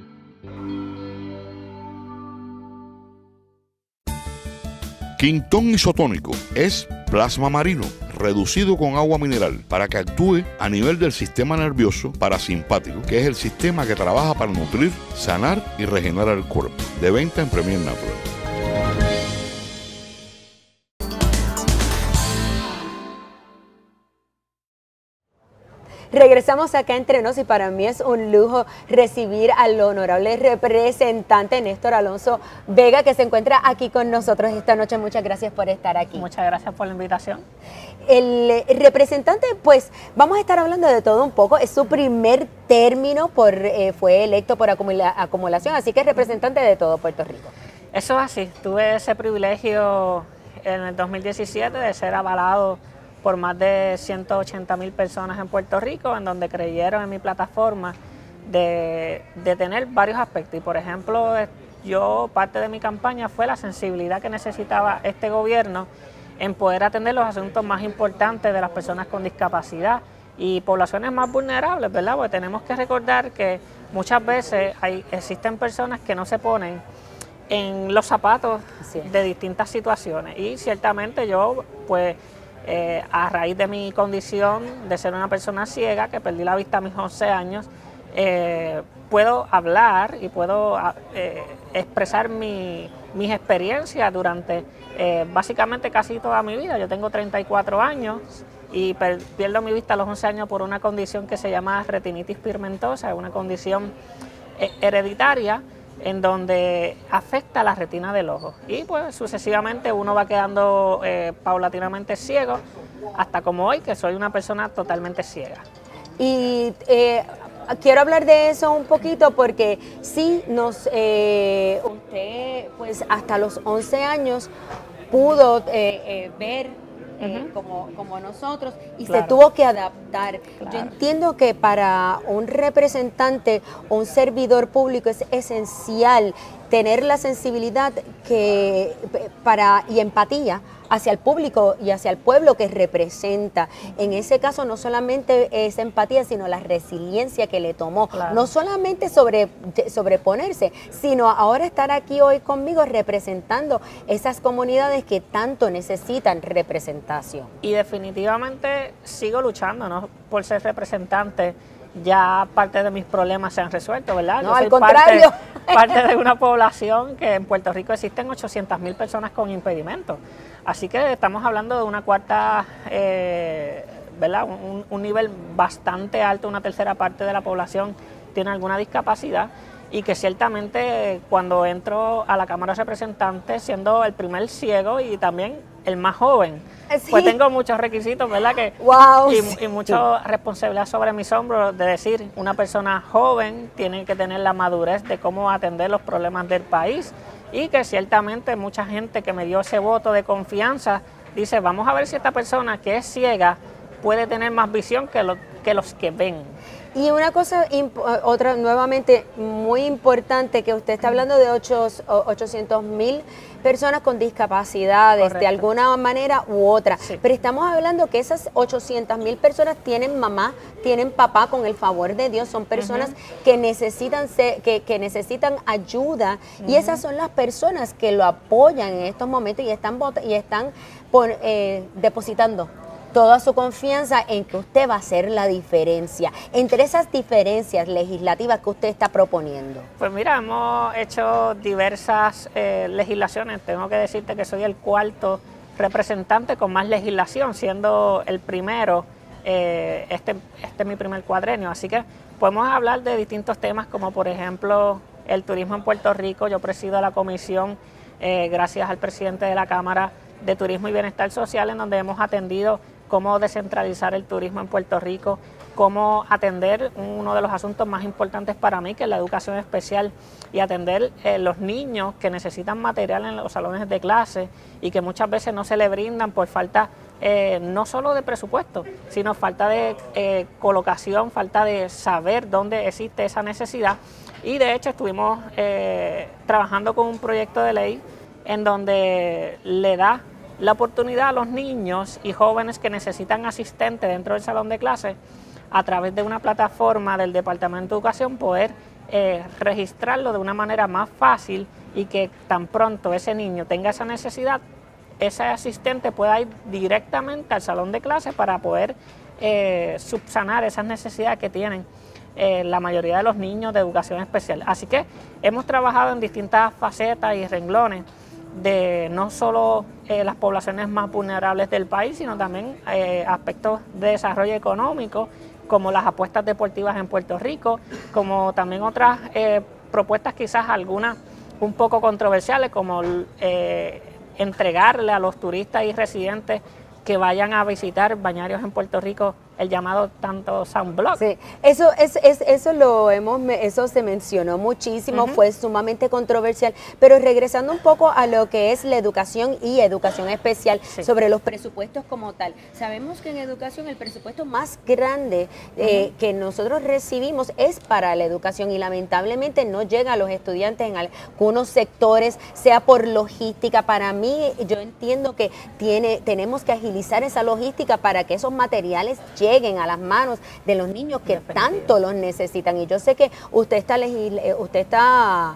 Quintón isotónico es plasma marino reducido con agua mineral para que actúe a nivel del sistema nervioso parasimpático, que es el sistema que trabaja para nutrir, sanar y regenerar el cuerpo. De venta en Premier Natural. Regresamos acá entre nos y para mí es un lujo recibir al honorable representante Néstor Alonso Vega, que se encuentra aquí con nosotros esta noche. Muchas gracias por estar aquí. Muchas gracias por la invitación. El representante, pues vamos a estar hablando de todo un poco. Es su primer término, fue electo por acumulación, así que es representante de todo Puerto Rico. Eso es así. Tuve ese privilegio en el 2017 de ser avalado por más de 180,000 personas en Puerto Rico, en donde creyeron en mi plataforma de tener varios aspectos. Y por ejemplo, parte de mi campaña fue la sensibilidad que necesitaba este gobierno en poder atender los asuntos más importantes de las personas con discapacidad y poblaciones más vulnerables, ¿verdad? Porque tenemos que recordar que muchas veces existen personas que no se ponen en los zapatos de distintas situaciones, y ciertamente yo, pues, a raíz de mi condición de ser una persona ciega, que perdí la vista a mis 11 años, puedo hablar y puedo expresar mis experiencias durante básicamente casi toda mi vida. Yo tengo 34 años y pierdo mi vista a los 11 años por una condición que se llama retinitis pigmentosa, una condición hereditaria en donde afecta la retina del ojo, y pues sucesivamente uno va quedando paulatinamente ciego, hasta como hoy, que soy una persona totalmente ciega. Y quiero hablar de eso un poquito porque sí, usted pues hasta los 11 años pudo ver como nosotros, y se tuvo que adaptar. Yo entiendo que para un representante o un servidor público es esencial tener la sensibilidad y empatía hacia el público y hacia el pueblo que representa. En ese caso no solamente esa empatía, sino la resiliencia que le tomó, no solamente sobreponerse, sino ahora estar aquí hoy conmigo representando esas comunidades que tanto necesitan representación. Y definitivamente sigo luchando, ¿no? Por ser representante. Ya parte de mis problemas se han resuelto, ¿verdad? No, al contrario. Parte de una población que en Puerto Rico existen 800,000 personas con impedimentos. Así que estamos hablando de una cuarta, ¿verdad? Un nivel bastante alto, una tercera parte de la población tiene alguna discapacidad, y que ciertamente cuando entro a la Cámara de Representantes, siendo el primer ciego y también el más joven, pues tengo muchos requisitos, ¿verdad? Y mucha responsabilidad sobre mis hombros, de decir, una persona joven tiene que tener la madurez de cómo atender los problemas del país, y que ciertamente mucha gente que me dio ese voto de confianza dice, vamos a ver si esta persona que es ciega puede tener más visión que los que ven. Y una cosa, otra nuevamente muy importante, que usted está hablando de 800,000 personas con discapacidades. Correcto. De alguna manera u otra. Sí. Pero estamos hablando que esas 800,000 personas tienen mamá, tienen papá, con el favor de Dios, son personas que necesitan que necesitan ayuda, y esas son las personas que lo apoyan en estos momentos y están depositando toda su confianza en que usted va a hacer la diferencia. Entre esas diferencias legislativas que usted está proponiendo. Pues mira, hemos hecho diversas legislaciones. Tengo que decirte que soy el cuarto representante con más legislación, siendo el primero, este es mi primer cuadrenio. Así que podemos hablar de distintos temas, como por ejemplo el turismo en Puerto Rico. Yo presido la comisión, gracias al presidente de la Cámara de Turismo y Bienestar Social, en donde hemos atendido cómo descentralizar el turismo en Puerto Rico, cómo atender uno de los asuntos más importantes para mí, que es la educación especial, y atender los niños que necesitan material en los salones de clase y que muchas veces no se le brindan por falta no solo de presupuesto, sino falta de colocación, falta de saber dónde existe esa necesidad. Y de hecho estuvimos trabajando con un proyecto de ley en donde le da la oportunidad a los niños y jóvenes que necesitan asistente dentro del salón de clase, a través de una plataforma del Departamento de Educación, poder registrarlo de una manera más fácil, y que tan pronto ese niño tenga esa necesidad, ese asistente pueda ir directamente al salón de clase para poder subsanar esas necesidades que tienen la mayoría de los niños de educación especial. Así que hemos trabajado en distintas facetas y renglones de no solo las poblaciones más vulnerables del país, sino también aspectos de desarrollo económico, como las apuestas deportivas en Puerto Rico, como también otras propuestas, quizás algunas un poco controversiales, como entregarle a los turistas y residentes que vayan a visitar bañarios en Puerto Rico el llamado tanto sunblock. Sí, eso se mencionó muchísimo, fue sumamente controversial, pero regresando un poco a lo que es la educación y educación especial, sobre los presupuestos como tal. Sabemos que en educación el presupuesto más grande que nosotros recibimos es para la educación, y lamentablemente no llega a los estudiantes en algunos sectores, sea por logística. Para mí, yo entiendo que tenemos que agilizar esa logística para que esos materiales lleguen a las manos de los niños que tanto los necesitan. Y yo sé que usted está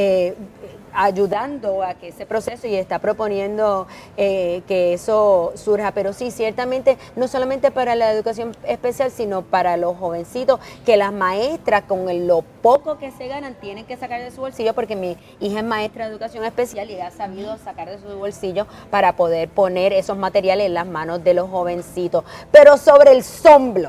ayudando a que ese proceso, y está proponiendo que eso surja, pero sí, ciertamente, no solamente para la educación especial, sino para los jovencitos, que las maestras, con lo poco que se ganan, tienen que sacar de su bolsillo, porque mi hija es maestra de educación especial y ha sabido sacar de su bolsillo para poder poner esos materiales en las manos de los jovencitos. Pero sobre el sunblock,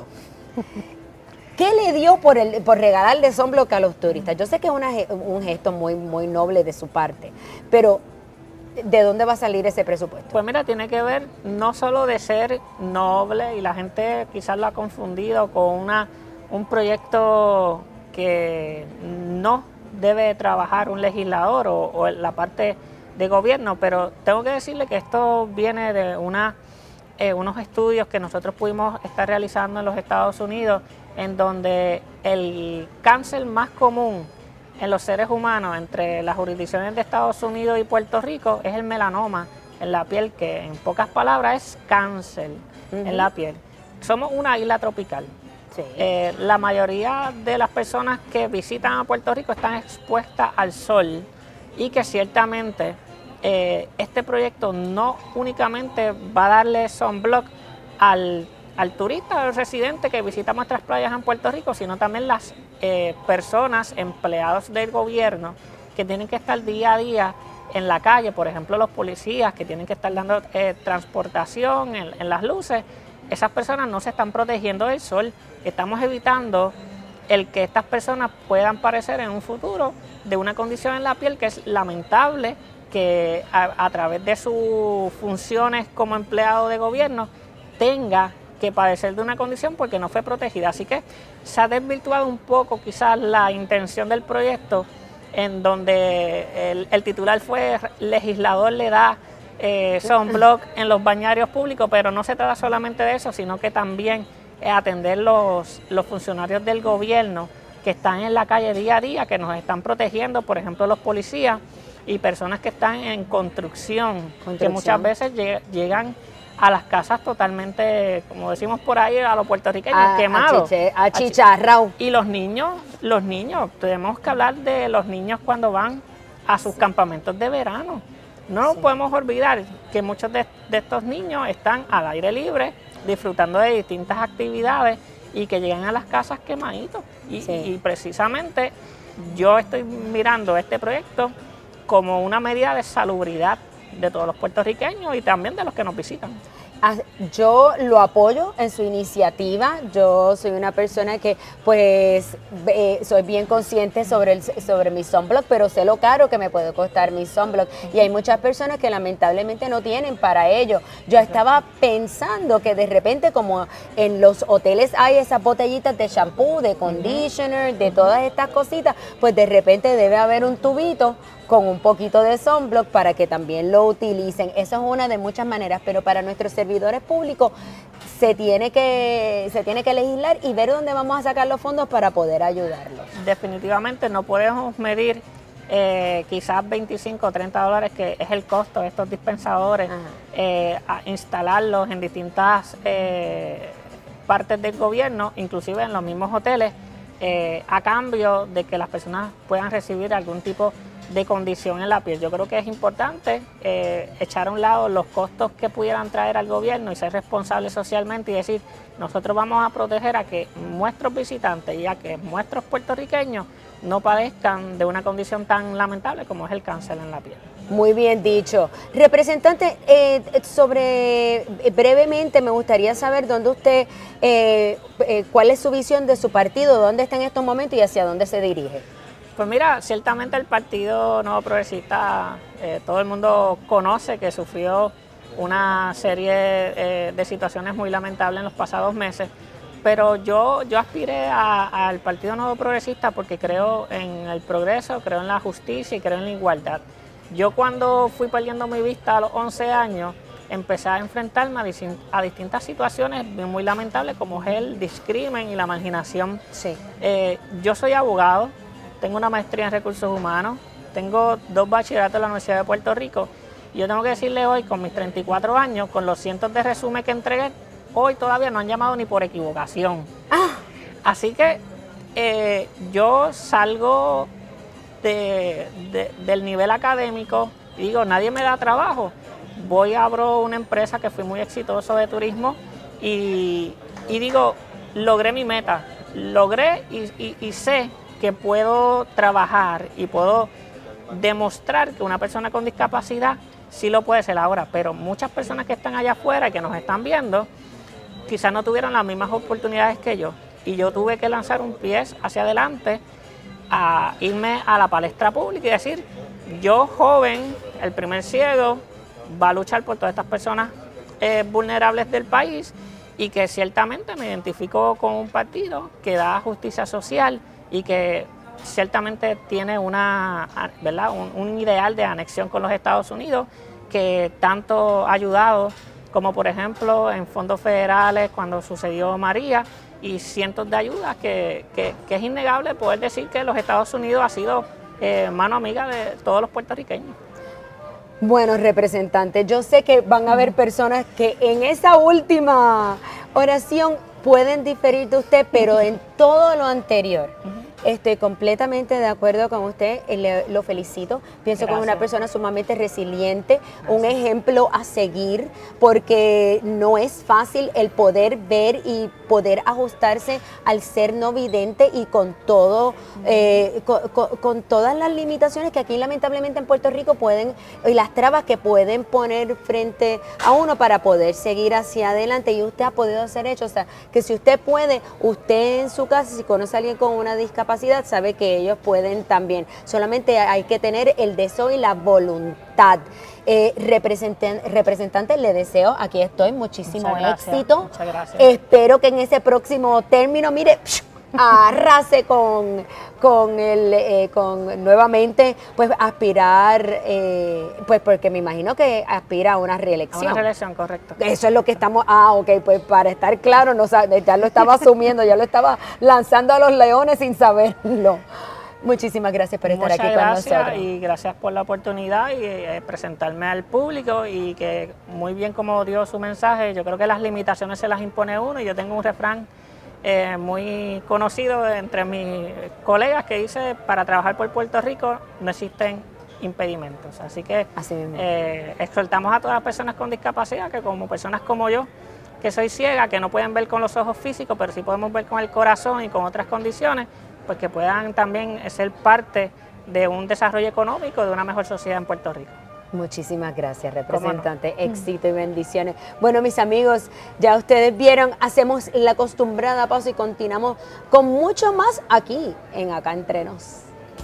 ¿qué le dio por regalarle sunblock a los turistas? Yo sé que es un gesto muy, muy noble de su parte, pero ¿de dónde va a salir ese presupuesto? Pues mira, tiene que ver no solo de ser noble, y la gente quizás lo ha confundido con un proyecto que no debe trabajar un legislador o la parte de gobierno, pero tengo que decirle que esto viene de unos estudios que nosotros pudimos estar realizando en los Estados Unidos, en donde el cáncer más común en los seres humanos entre las jurisdicciones de Estados Unidos y Puerto Rico es el melanoma en la piel, que en pocas palabras es cáncer en la piel. Somos una isla tropical. Sí. La mayoría de las personas que visitan a Puerto Rico están expuestas al sol, y que ciertamente este proyecto no únicamente va a darle sunblock al turista, al residente que visita nuestras playas en Puerto Rico, sino también las personas, empleados del gobierno, que tienen que estar día a día en la calle, por ejemplo los policías que tienen que estar dando transportación en las luces. Esas personas no se están protegiendo del sol. Estamos evitando el que estas personas puedan padecer en un futuro de una condición en la piel que es lamentable, que a través de sus funciones como empleado de gobierno tenga que padecer de una condición porque no fue protegida. Así que se ha desvirtuado un poco quizás la intención del proyecto, en donde el titular fue legislador le da sunblock en los bañarios públicos, pero no se trata solamente de eso, sino que también atender los funcionarios del gobierno que están en la calle día a día, que nos están protegiendo, por ejemplo, los policías y personas que están en construcción. Que muchas veces llegan a las casas totalmente, como decimos por ahí, a los puertorriqueños, quemados. Achicharrao. Y los niños, tenemos que hablar de los niños cuando van a sus campamentos de verano. No nos podemos olvidar que muchos de estos niños están al aire libre, disfrutando de distintas actividades y que llegan a las casas quemaditos. Y precisamente yo estoy mirando este proyecto como una medida de salubridad de todos los puertorriqueños y también de los que nos visitan. Yo lo apoyo en su iniciativa. Yo soy una persona que pues soy bien consciente sobre mi sunblock, pero sé lo caro que me puede costar mi sunblock y hay muchas personas que lamentablemente no tienen para ello. Yo estaba pensando que de repente, como en los hoteles hay esas botellitas de shampoo, de conditioner, de todas estas cositas, pues de repente debe haber un tubito con un poquito de sunblock para que también lo utilicen. Eso es una de muchas maneras, pero para nuestros servidores públicos se tiene que legislar y ver dónde vamos a sacar los fondos para poder ayudarlos. Definitivamente no podemos medir quizás 25 o 30 dólares, que es el costo de estos dispensadores, a instalarlos en distintas partes del gobierno, inclusive en los mismos hoteles, a cambio de que las personas puedan recibir algún tipo de condición en la piel. Yo creo que es importante echar a un lado los costos que pudieran traer al gobierno y ser responsables socialmente y decir, nosotros vamos a proteger a que nuestros visitantes y a que nuestros puertorriqueños no padezcan de una condición tan lamentable como es el cáncer en la piel. Muy bien dicho. Representante, brevemente me gustaría saber dónde usted, cuál es su visión de su partido, dónde está en estos momentos y hacia dónde se dirige. Pues mira, ciertamente el Partido Nuevo Progresista, todo el mundo conoce que sufrió una serie de situaciones muy lamentables en los pasados meses, pero yo aspiré al Partido Nuevo Progresista porque creo en el progreso, creo en la justicia y creo en la igualdad. Yo cuando fui perdiendo mi vista a los 11 años, empecé a enfrentarme a distintas situaciones muy lamentables como es el discrimen y la marginación. Sí. Yo soy abogado. Tengo una maestría en recursos humanos, tengo 2 bachilleratos en la Universidad de Puerto Rico y yo tengo que decirle hoy, con mis 34 años, con los cientos de resúmenes que entregué, hoy todavía no han llamado ni por equivocación. Así que yo salgo del nivel académico y digo, nadie me da trabajo. Voy a abro una empresa que fui muy exitoso de turismo y digo, logré mi meta, logré y sé que puedo trabajar y puedo demostrar que una persona con discapacidad sí lo puede ser ahora, pero muchas personas que están allá afuera y que nos están viendo quizás no tuvieron las mismas oportunidades que yo y yo tuve que lanzar un pie hacia adelante a irme a la palestra pública y decir, yo joven, el primer ciego, va a luchar por todas estas personas vulnerables del país y que ciertamente me identifico con un partido que da justicia social y que ciertamente tiene ¿verdad? un ideal de anexión con los Estados Unidos que tanto ha ayudado, como por ejemplo en fondos federales cuando sucedió María y cientos de ayudas que es innegable poder decir que los Estados Unidos ha sido mano amiga de todos los puertorriqueños. Bueno, representante, yo sé que van a haber personas que en esa última oración pueden diferir de usted, pero en todo lo anterior estoy completamente de acuerdo con usted, lo felicito, pienso que es una persona sumamente resiliente, un ejemplo a seguir, porque no es fácil el poder ver y poder ajustarse al ser no vidente y con todo, con todas las limitaciones que aquí lamentablemente en Puerto Rico pueden, y las trabas que pueden poner frente a uno para poder seguir hacia adelante, y usted ha podido hacer eso, o sea, que si usted puede, usted en su casa, si conoce a alguien con una discapacidad, sabe que ellos pueden también. Solamente hay que tener el deseo y la voluntad. Representante, le deseo, aquí estoy, muchísimo éxito. Muchas gracias. Espero que en ese próximo término, mire, arrase con nuevamente pues aspirar, pues porque me imagino que aspira a una reelección. A una reelección, correcto. Eso es lo que estamos, ok, pues para estar claro, no, ya lo estaba asumiendo, ya lo estaba lanzando a los leones sin saberlo. Muchísimas gracias por estar aquí con nosotros. Y gracias por la oportunidad y presentarme al público, y que muy bien como dio su mensaje. Yo creo que las limitaciones se las impone uno, y yo tengo un refrán muy conocido entre mis colegas que dice: para trabajar por Puerto Rico no existen impedimentos. Así que exhortamos a todas las personas con discapacidad, que como personas como yo, que soy ciega, que no pueden ver con los ojos físicos, pero sí podemos ver con el corazón y con otras condiciones, pues que puedan también ser parte de un desarrollo económico, de una mejor sociedad en Puerto Rico. Muchísimas gracias, representante. Éxito y bendiciones. Bueno, mis amigos, ya ustedes vieron, hacemos la acostumbrada pausa y continuamos con mucho más aquí en Acá Entre Nos.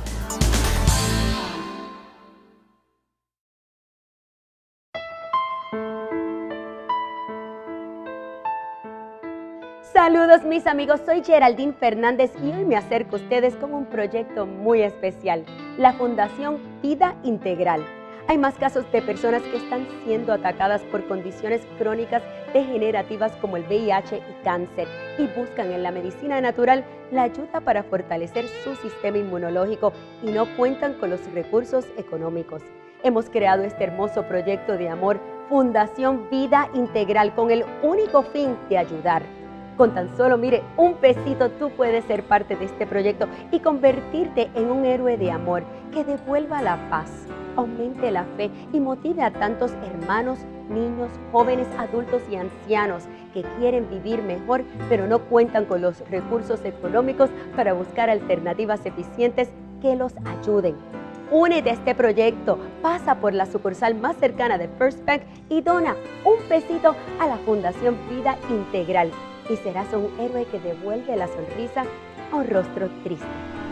Saludos mis amigos, soy Geraldine Fernández y hoy me acerco a ustedes con un proyecto muy especial, la Fundación Vida Integral. Hay más casos de personas que están siendo atacadas por condiciones crónicas degenerativas como el VIH y cáncer, y buscan en la medicina natural la ayuda para fortalecer su sistema inmunológico y no cuentan con los recursos económicos. Hemos creado este hermoso proyecto de amor, Fundación Vida Integral, con el único fin de ayudar. Con tan solo, mire, un pesito tú puedes ser parte de este proyecto y convertirte en un héroe de amor que devuelva la paz, aumente la fe y motive a tantos hermanos, niños, jóvenes, adultos y ancianos que quieren vivir mejor, pero no cuentan con los recursos económicos para buscar alternativas eficientes que los ayuden. Únete a este proyecto, pasa por la sucursal más cercana de First Bank y dona un pesito a la Fundación Vida Integral. Y serás un héroe que devuelve la sonrisa a un rostro triste.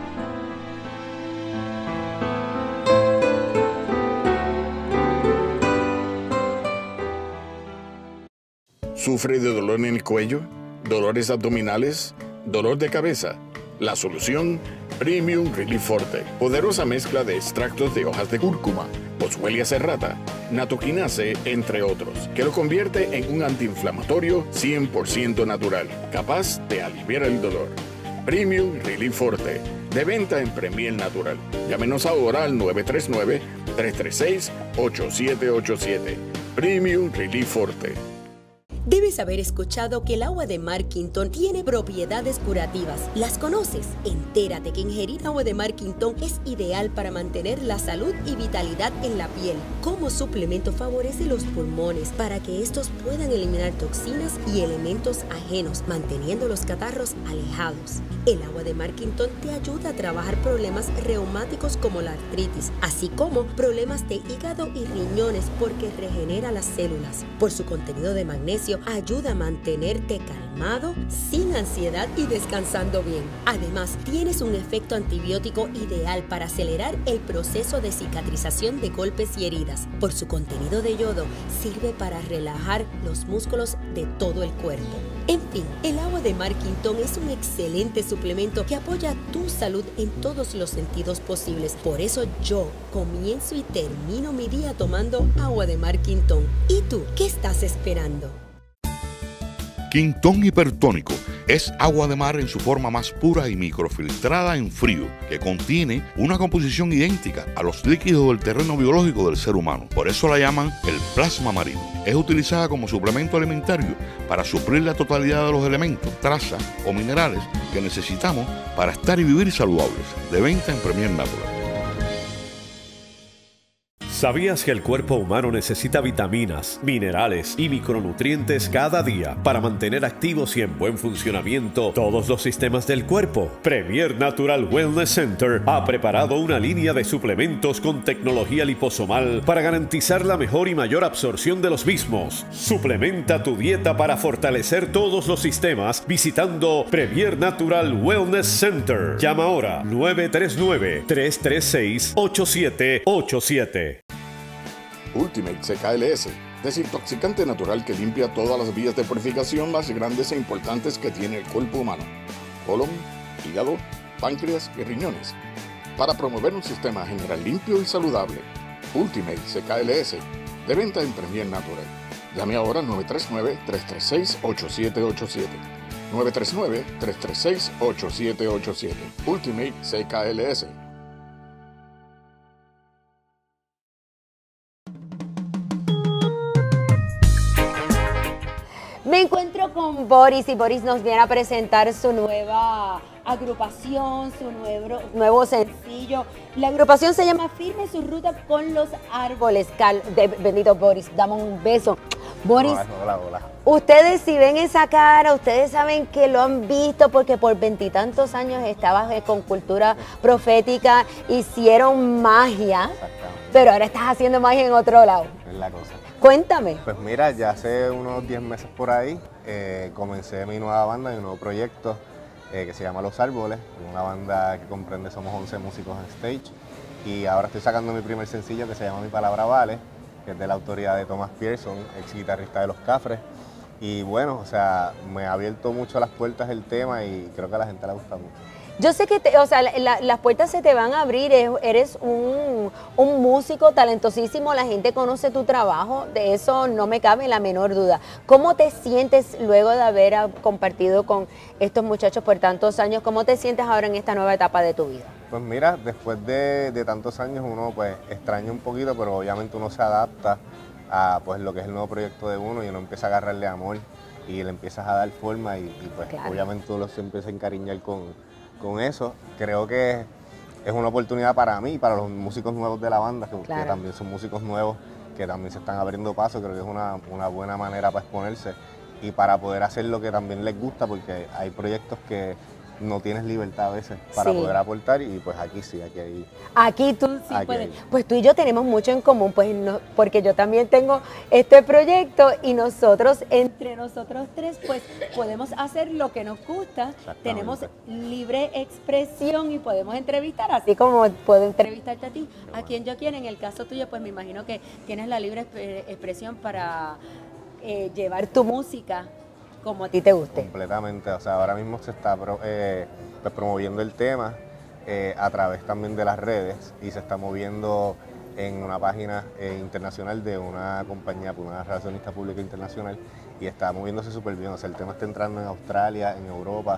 ¿Sufre de dolor en el cuello? ¿Dolores abdominales? ¿Dolor de cabeza? La solución: Premium Relief Forte. Poderosa mezcla de extractos de hojas de cúrcuma, Boswellia serrata, Nattokinase, entre otros, que lo convierte en un antiinflamatorio 100% natural, capaz de aliviar el dolor. Premium Relief Forte, de venta en Premier Natural. Llámenos ahora al 939-336-8787. Premium Relief Forte. Debes haber escuchado que el agua de Mar Quintón tiene propiedades curativas. ¿Las conoces? Entérate que ingerir agua de Mar Quintón es ideal para mantener la salud y vitalidad en la piel. Como suplemento favorece los pulmones para que estos puedan eliminar toxinas y elementos ajenos, manteniendo los catarros alejados. El agua de Mar Quintón te ayuda a trabajar problemas reumáticos como la artritis, así como problemas de hígado y riñones porque regenera las células. Por su contenido de magnesio, ayuda a mantenerte calmado, sin ansiedad y descansando bien. Además, tienes un efecto antibiótico ideal para acelerar el proceso de cicatrización de golpes y heridas. Por su contenido de yodo, sirve para relajar los músculos de todo el cuerpo. En fin, el agua de Mar Quintón es un excelente suplemento que apoya tu salud en todos los sentidos posibles. Por eso yo comienzo y termino mi día tomando agua de Mar Quintón. ¿Y tú qué estás esperando? Quintón Hipertónico es agua de mar en su forma más pura y microfiltrada en frío, que contiene una composición idéntica a los líquidos del terreno biológico del ser humano. Por eso la llaman el plasma marino. Es utilizada como suplemento alimentario para suplir la totalidad de los elementos, trazas o minerales que necesitamos para estar y vivir saludables. De venta en Premier Natural. ¿Sabías que el cuerpo humano necesita vitaminas, minerales y micronutrientes cada día para mantener activos y en buen funcionamiento todos los sistemas del cuerpo? Premier Natural Wellness Center ha preparado una línea de suplementos con tecnología liposomal para garantizar la mejor y mayor absorción de los mismos. Suplementa tu dieta para fortalecer todos los sistemas visitando Premier Natural Wellness Center. Llama ahora 939-336-8787. Ultimate CKLS, desintoxicante natural que limpia todas las vías de purificación más grandes e importantes que tiene el cuerpo humano: colon, hígado, páncreas y riñones. Para promover un sistema general limpio y saludable. Ultimate CKLS, de venta en Premier Natural. Llame ahora al 939-336-8787. 939-336-8787. Ultimate CKLS. Me encuentro con Boris y Boris nos viene a presentar su nueva agrupación, su nuevo sencillo. La agrupación se llama Firme su ruta con los árboles. Bendito Boris, dame un beso. Boris, hola. ustedes si ven esa cara, ustedes saben que lo han visto porque por 20 y tantos años estabas con Cultura Profética, hicieron magia, pero ahora estás haciendo magia en otro lado. Es la cosa. Cuéntame. Pues mira, ya hace unos 10 meses por ahí comencé mi nueva banda, mi nuevo proyecto que se llama Los Árboles, una banda que comprende, somos 11 músicos en stage y ahora estoy sacando mi primer sencillo que se llama Mi Palabra Vale, que es de la autoría de Thomas Pearson, ex guitarrista de Los Cafres. Y bueno, o sea, me ha abierto mucho las puertas el tema y creo que a la gente le gusta mucho. Yo sé que las puertas se te van a abrir, eres un músico talentosísimo, la gente conoce tu trabajo, de eso no me cabe la menor duda. ¿Cómo te sientes luego de haber compartido con estos muchachos por tantos años? ¿Cómo te sientes ahora en esta nueva etapa de tu vida? Pues mira, después de tantos años uno pues extraña un poquito, pero obviamente uno se adapta a pues lo que es el nuevo proyecto de uno y uno empieza a agarrarle amor y le empiezas a dar forma y pues claro, obviamente uno se empieza a encariñar con eso. Creo que es una oportunidad para mí y para los músicos nuevos de la banda, que también son músicos nuevos, que también se están abriendo paso. Creo que es una buena manera para exponerse y para poder hacer lo que también les gusta, porque hay proyectos que no tienes libertad a veces para poder aportar y pues aquí sí, Aquí tú sí puedes. Pues tú y yo tenemos mucho en común, pues porque yo también tengo este proyecto y nosotros, entre nosotros tres, pues podemos hacer lo que nos gusta, tenemos libre expresión y podemos entrevistar, así como puedo entrevistarte a ti, a quien yo quiera. En el caso tuyo, pues me imagino que tienes la libre expresión para llevar tu música como a ti te guste. Completamente, o sea, ahora mismo se está pues promoviendo el tema a través también de las redes y se está moviendo en una página internacional de una compañía, una relacionista pública internacional, y está moviéndose súper bien. O sea, el tema está entrando en Australia, en Europa.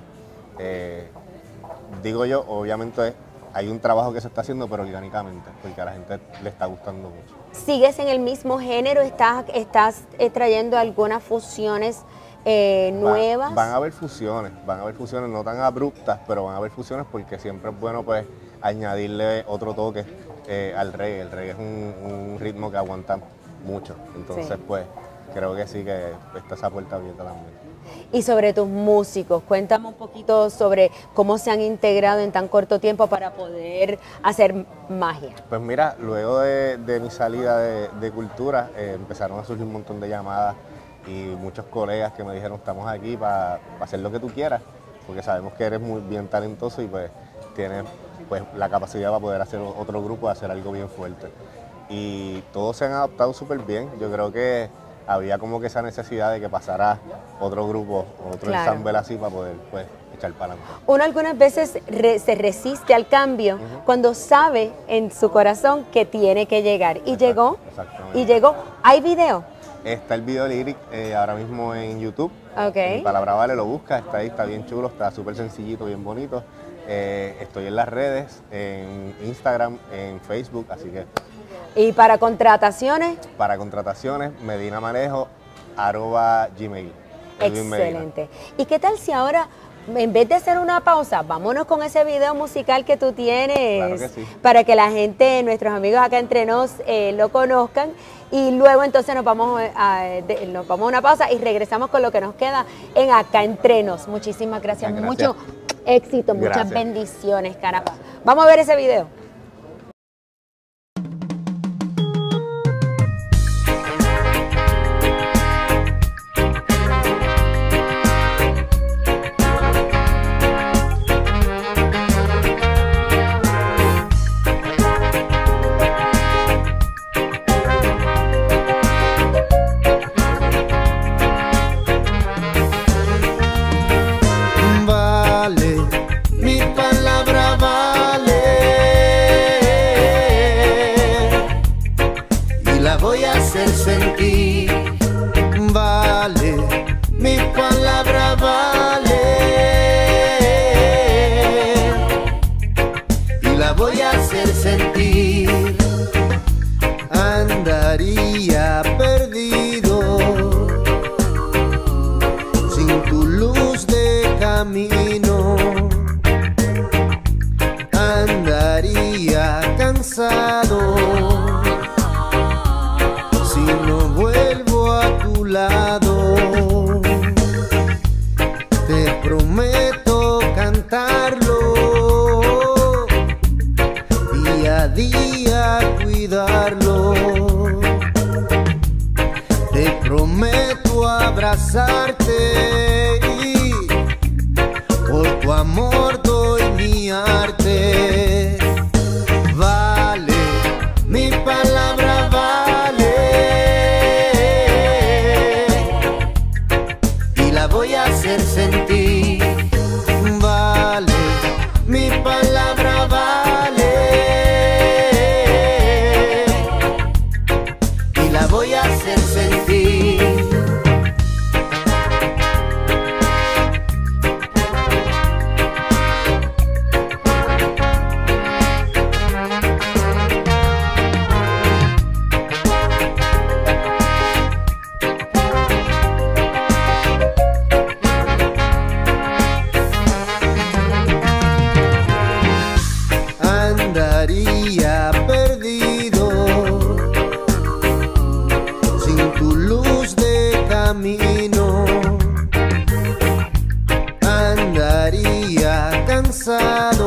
Digo yo, obviamente hay un trabajo que se está haciendo, pero orgánicamente, porque a la gente le está gustando mucho. ¿Sigues en el mismo género? ¿Estás trayendo algunas fusiones nuevas? Van a haber fusiones no tan abruptas, pero van a haber fusiones porque siempre es bueno pues añadirle otro toque al reggae. El reggae es un ritmo que aguanta mucho, entonces pues creo que sí que está esa puerta abierta también. Y sobre tus músicos, cuéntame un poquito sobre cómo se han integrado en tan corto tiempo para poder hacer magia. Pues mira, luego de mi salida de Cultura empezaron a surgir un montón de llamadas y muchos colegas que me dijeron, estamos aquí para hacer lo que tú quieras, porque sabemos que eres muy bien talentoso y pues tienes pues la capacidad para poder hacer otro grupo, hacer algo bien fuerte. Y todos se han adaptado súper bien. Yo creo que había como que esa necesidad de que pasara otro grupo, otro ensamble así para poder pues echar para adelante. Uno algunas veces se resiste al cambio cuando sabe en su corazón que tiene que llegar. Y llegó. ¿Hay video? Está el video lyric ahora mismo en YouTube. Mi Palabra Vale, lo busca, está ahí, está bien chulo, está súper sencillito, bien bonito. Estoy en las redes, en Instagram, en Facebook, así que... ¿Y para contrataciones? Para contrataciones, medinamanejo@gmail. Excelente. ¿Y qué tal si ahora, en vez de hacer una pausa, vámonos con ese video musical que tú tienes? Claro que sí. Para que la gente, nuestros amigos acá entre nos, lo conozcan. Y luego entonces nos vamos a una pausa y regresamos con lo que nos queda en Acá Entre Nos. Muchísimas gracias. Mucho éxito, muchas bendiciones, caramba. Vamos a ver ese video. Vale, mi lado, si no vuelvo a tu lado, te prometo cantarlo, día a día cuidarlo, te prometo abrazarte y por tu amor doy mi arte. Vale, mi palabra vale, y la voy a hacer sentir. Vale, mi palabra vale, y la voy a hacer sentir. Andaría perdido sin tu luz de camino, andaría cansado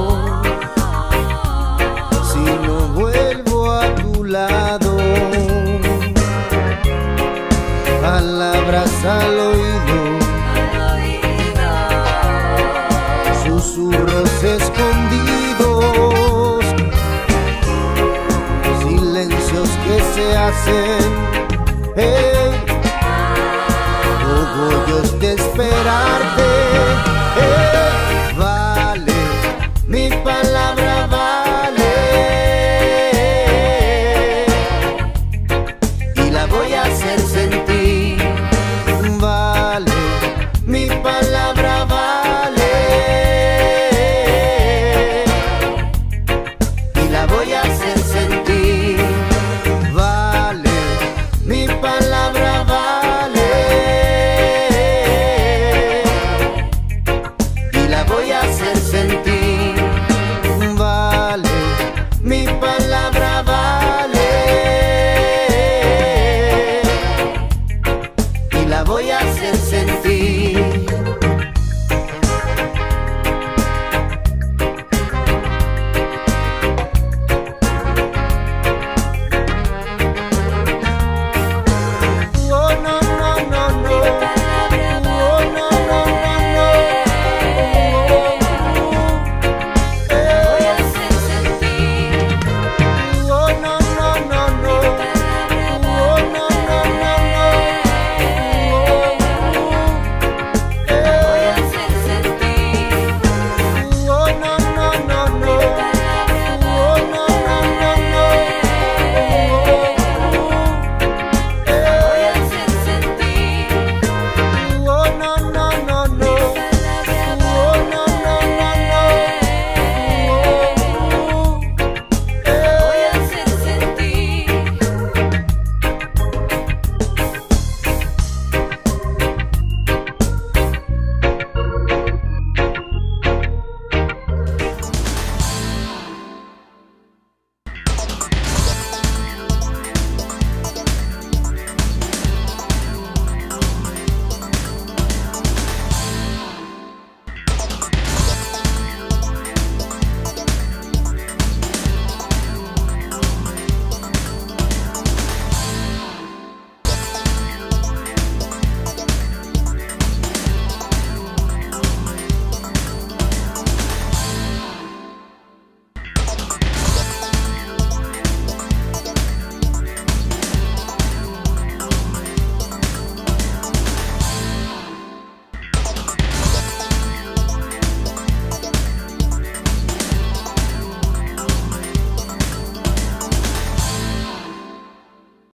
si no vuelvo a tu lado. Palabras al oído, susurros escondidos, silencios que se hacen, orgullos de esperarte. Vale, mi palabra vale, y la voy a hacer sentir. Vale, mi palabra vale, y la voy a hacer sentir. Vale, mi palabra vale, y la voy a hacer sentir. Vale, mi palabra